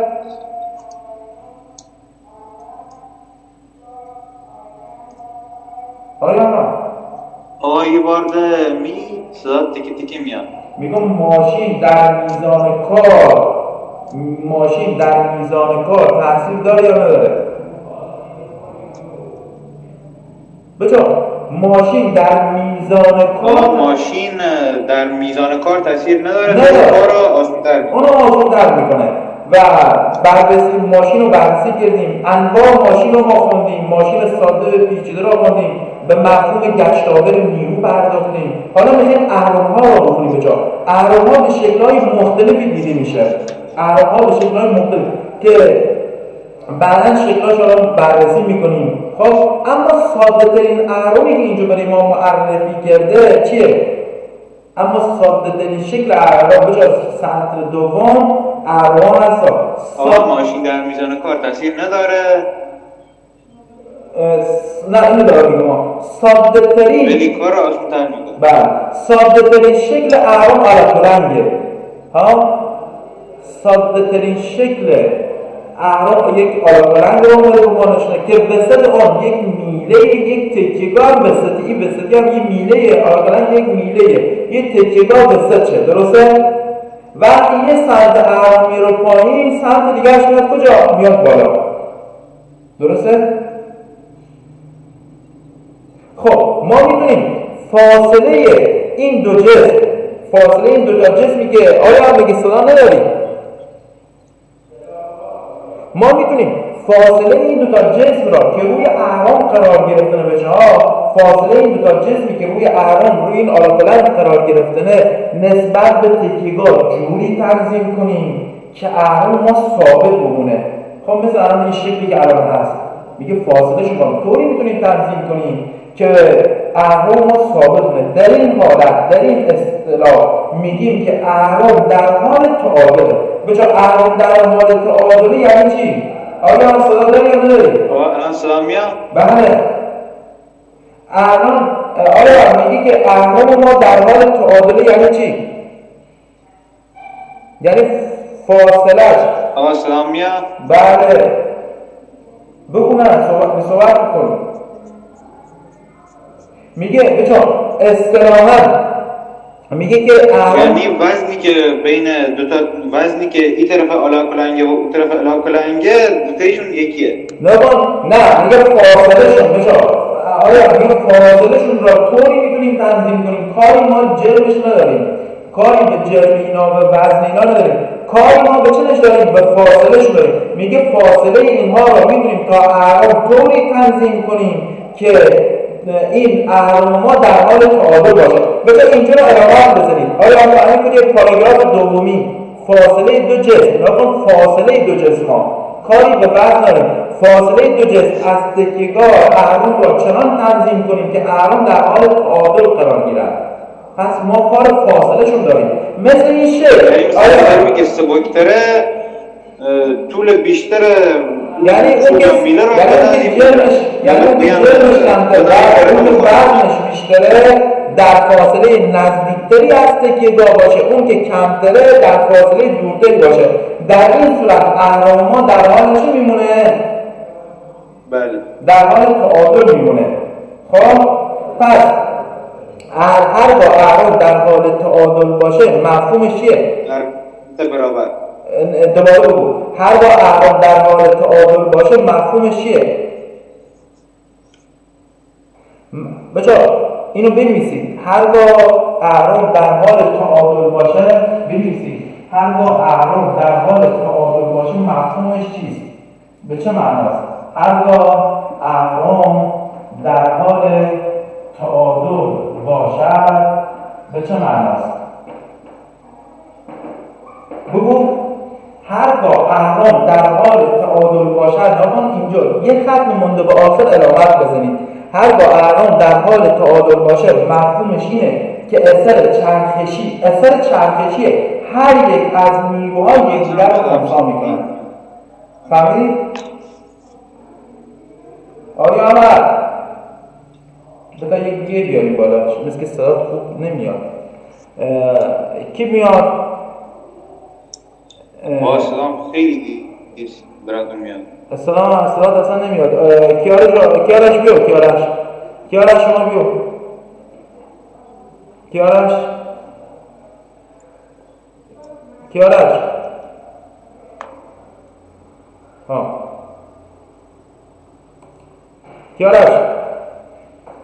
آیا نه؟ آقا یه بار ده می صدا تکی تکی میاد. میگم ماشین در میزان کار ماشین در میزان کار تاثیر داره یا نداره؟ بچه ماشین در میزان کار ماشین در میزان کار تاثیر نداره، نداره. کار رو آسان‌تر میکنه. اونو آسان‌تر میکنه و بررسی ماشین رو بررسی کردیم، انواع ماشین رو ما خوندیم، ماشین ساده پیچیده رو خوندیم، به مفهوم گشتاور نیرو پرداختیم. حالا میخوایم اهرم‌ها رو بخونیم. به جا اهرم‌ها به شکل‌های مختلفی دیده میشه، اهرم‌ها به شکل‌های مختلف که بعداً شکل‌هاش رو بررسی میکنیم. خب اما ساده ترین اهرمی که اینجا برای ما معرفی کرده چیه؟ اما ساده ترین شکل اهرم به جای سطر دوم اهرم هست. آقا ماشین در میزان کار تاثیر نداره؟ نه اینو داره میگم ساده ترین ولی کار رو آسان‌تر میکنه. بله ساده ترین شکل اهرم علق‌الرنگه. ها ساده ترین شکل اهرم یک علق‌الرنگ رو اومده به ما نشونه که وسط آن یک میله، یک تکیه‌گاه وسطی، این وسطی هم یه میله، علق‌الرنگ یک میله، یه تکیه‌گاه وسط شه. درسته؟ وقتی یه سمت اهرم میره پایین، سمت دیگرش میاد کجا؟ میاد بالا. درسته؟ خب ما میدونیم فاصله این دو جسم، فاصله این دو تا جسمی که آیا هم بگی صدا نداریم، ما میتونیم فاصله این دو تا جسم را که روی اهرم قرار گرفتنه بشه ها، فاصله این دو تا جسمی که روی اهرم روی این علق‌الرنگ قرار گرفتنه نسبت به تکیه‌گاه جوری تنظیم کنیم که اهرم ما ثابت بمونه. خب مثل الان این شکلی که الان هست میگه فاصله شما طوری میتونیم تنظیم کنیم که اهرم ما ثابت بمونه. در این حالت، در این اصطلاح میگیم که اهرم در حال تعادله. بچه اهرم در حال تعادله یعنی چی؟ آیا هم صدا داری یا نداری؟ الان صدا میاد؟ بله. الان آیا میگی که اهرم ما در حال تعادله یعنی چی؟ یعنی فاصلهش آقا صدا میاد؟ بله. بگو نه صحبت صحبت کن. میگه بچه اصطلاحاً میگه که یعنی وزنی که بین دو تا وزنی که این طرف علق‌الرنگ و اون طرف علق‌الرنگ دو تایشون یکیه. نه نه میگه فاصله شون بچه آیا میگه فاصله شون را طوری میتونیم تنظیم کنیم، کاری ما جرمش نداریم، کاری به جرم اینا و وزن اینا نداریم، کاری ما به چنش داریم؟ به فاصله شون داریم. میگه فاصله اینها را میتونیم تا اهرم طوری تنظیم کنیم که این اهرم ما در حال تعادل باشه. بذار اینجا رو علامت بزنید. آیا ما الان میگه پاراگراف دومی فاصله دو جسم، نکن فاصله دو جسم ها کاری به وزن نداریم، فاصله دو جسم از تکیه‌گاه اهرم را چنان تنظیم کنیم که اهرم در حال تعادل قرار گیرد. پس ما کار فاصله شون داریم. مثل این شکل آیا میگه سبکتره طول بیشتر یعنی اون که یعنی جرمش یعنی اون که جرمش کمتره و اون که وزنش بیشتره در فاصله نزدیکتری از تکیه‌گاه باشه، اون که کمتره در فاصله دورتری باشه. در این صورت اهرم ما در حال چی میمونه؟ بله در حال تعادل میمونه. خب پس هر هر با اهرم در حال تعادل باشه مفهومش چیه؟ در برابر. دوباره بگو. هر با اهرم در حال تعادل باشه مفهومش چیه؟ بچه اینو بنویسید. هر با اهرم در حال تعادل باشه بنویسید. هر با اهرم در حال تعادل باشه مفهومش چیست؟ به چه معناست؟ هر با اهرم در حال تعادل باشد به چه معناست؟ بگو. هر با اهرم در حال تعادل باشد، نکن اینجا یه خط مونده به آخر علامت بزنید. هر با اهرم در حال تعادل باشه مفهومش اینه که اثر چرخشی اثر چرخشی هر یک از نیروهای یکدیگر رو خنثی میکنن. فهمیدید؟ آیا احمد بذار یک دیگه بیاریم بالا، مثل که صدا خوب نمیاد. کی میاد؟ با سلام خیلی براتون میاد. سلام صدا اصلا نمیاد. کیارش کیارش بیو کیارش کیارش شما بیو کیارش کیارش ها کیارش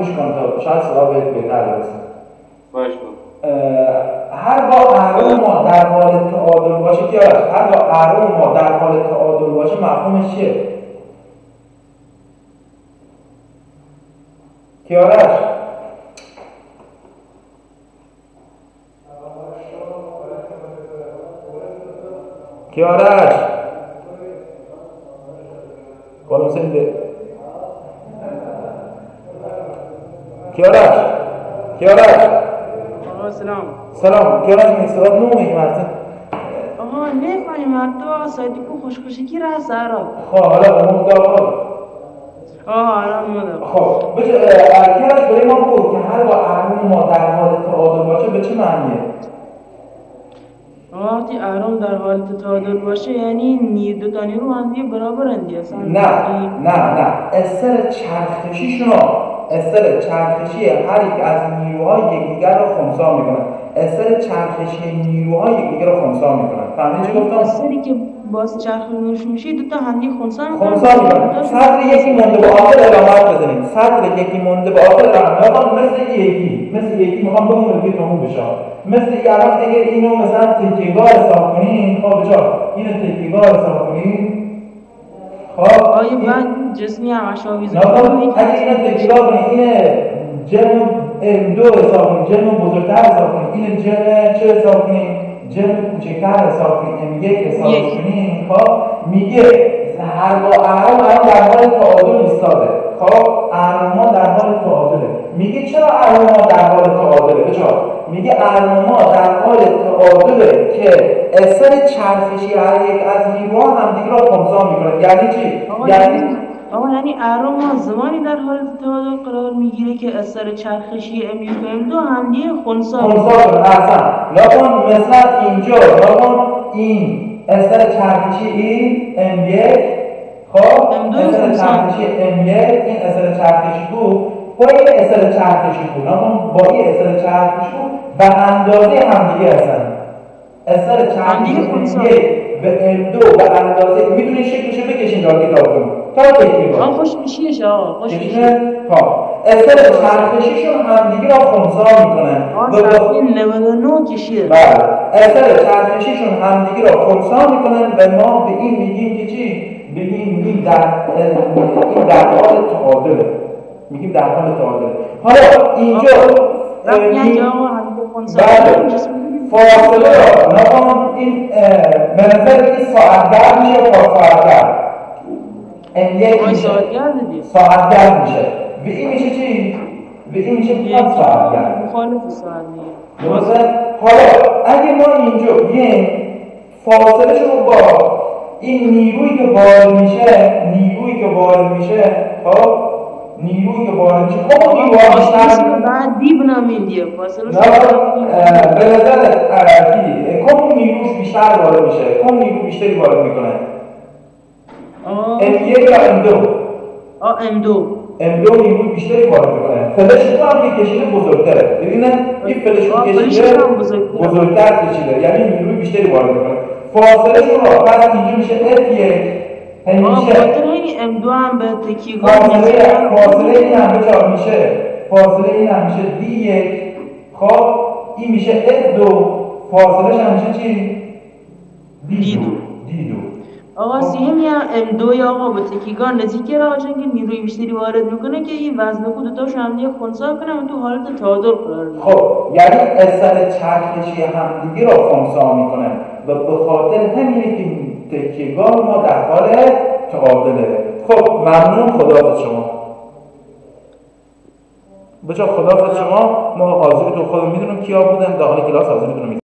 گوش کن تا شاید صدا بهت بهتر برسه. باش هرگاه اهرم ما در حال تعادل باشه کیارش؟ هرگاه اهرم ما در حال تعادل باشه مفهومش چیه؟ کیارش؟ کیارش؟ بالا سنده کیارش؟ کیارش؟ آقا سلام سلام کیارش میستراد نومه این مرتب آقا نفهمی مرتب سایتی کو خوشخوشی کی را سارا خب حالا امون داخل آه الان اومدم خب بچه کیارش برای ما بود که هر با اهرم ما در حال تعادل باشه به چه معنیه؟ وقتی اهرم در حالت تعادل باشه یعنی نی دو تا نیرو هم دیگه برابرن اصلا نه نه نه اثر چرخشیشون اثر چرخشی هر یک از نیروهای یکدیگر رو خنثی میکنن. اثر چرخشی نیروهای یکدیگر رو خنثی میکنن. فهمیدی چی گفتم؟ اثری که باعث چرخش میشه دو تا هم دیگه خنثی میکنن. خنثی میکنن. صدر یکی مونده به آخر علامت بزنیم. صدر یکی مونده به آخر علامت مثل یکی مثل یکی میخوام بگم دیگه تموم بشه. مثل الان اگه اینو مثلا تکیه‌گاه حساب کنین، خب بچا اینو تکیه‌گاه حساب کنین. خب آیا من جسمی همش آویزه کنیم اگه اینو تکیه‌گاه کنین اینه جرم ام دو حساب کنین، جرم بزرگتر حساب کنین، اینه جرم چه حساب کنین؟ جرم کوچکتر حساب کنین، ام یک حساب کنین. خب میگه هر با اهرم الان در حال تعادل ایستاده. خب اهرم در حال تعادله. میگه چرا اهرم در حال تعادله؟ بچا میگه اهرم در حال تعادله که اثر چرخشی هر یک از نیروها همدیگه را خنثی میکنه. یعنی چی؟ یعنی آقا یعنی اهرم زمانی در حال تعادل قرار میگیره که اثر چرخشی ام یک و ام دو همدیگه خنثی میکنه. اصلا نکن مثلا اینجا نکن این اثر چرخشی این ام یک خب اثر چرخشی ام یک این اثر چرخشی بود با این اثر چرخشی بود نکن با این اثر چرخشی بود و اندازه همدیگه هستن. اثر چرخشی ام یک به ام دو به اندازه میتونین شکلشو بکشین داخل داخل تا بگیرید. آن خوش میشیش آقا خوش میشه. خب اثر چرخشیشون همدیگه را خنثی میکنن. و این نود و نه کشیه. بله اثر چرخشیشون همدیگه را خنثی میکنن و ما به این میگیم که چی؟ بگیم میگیم در این در حال تعادله. میگیم در حال تعادله. حالا اینجا یعنی آقا همدیگه خنثی فاصله را نکن این به نظر این ساعتگر میشه یا ساعتگر؟ ام یک میشه ساعتگر میشه و این میشه چی؟ و این میشه پنج ساعتگر مخالف ساعتگر. درسته؟ حالا اگه ما اینجا بیایم فاصله شو با این نیرویی که وارد میشه نیرویی که وارد میشه خب نیرویی که وارد میشه خب نیروها بیشتر بعد دیب نمیدیه فاصله نه به نظر عربی کم نیروش بیشتر وارد میشه کم نیرو بیشتری وارد میکنه ام یک یا ام دو آه ام دو ام دو نیروی بیشتری وارد میکنه. فلشو هم که کشیده بزرگتره. ببینن این فلشو کشیده بزرگتر کشیده یعنی نیروی بیشتری وارد میکنه. فاصله شون رو پس اینجا میشه اف یک همیشه فاصله این ام دو هم به تکیه‌گاه فاصله فاصله این هم به چهار میشه فاصله این هم میشه دی یک خب این میشه اف دو فاصلهش هم میشه چی؟ دی دو دی دو آقا سیم یا ام دو یا آقا به تکیه‌گاه نزدیکه را باشن که نیروی بیشتری وارد میکنه که این وزن کو دو تاشو هم دیگه خنثی کنه و تو حالت تعادل قرار میگیره. خب یعنی اثر چرخشی همدیگه را خنثی میکنن و به خاطر همینه که تکیه‌گاه ما در حال تعادله. خب ممنون خداحافظ شما. بچه خداحافظ شما. ما حاضرتون خودمون میدونیم کیا بودن داخل کلاس حاضر میدونیم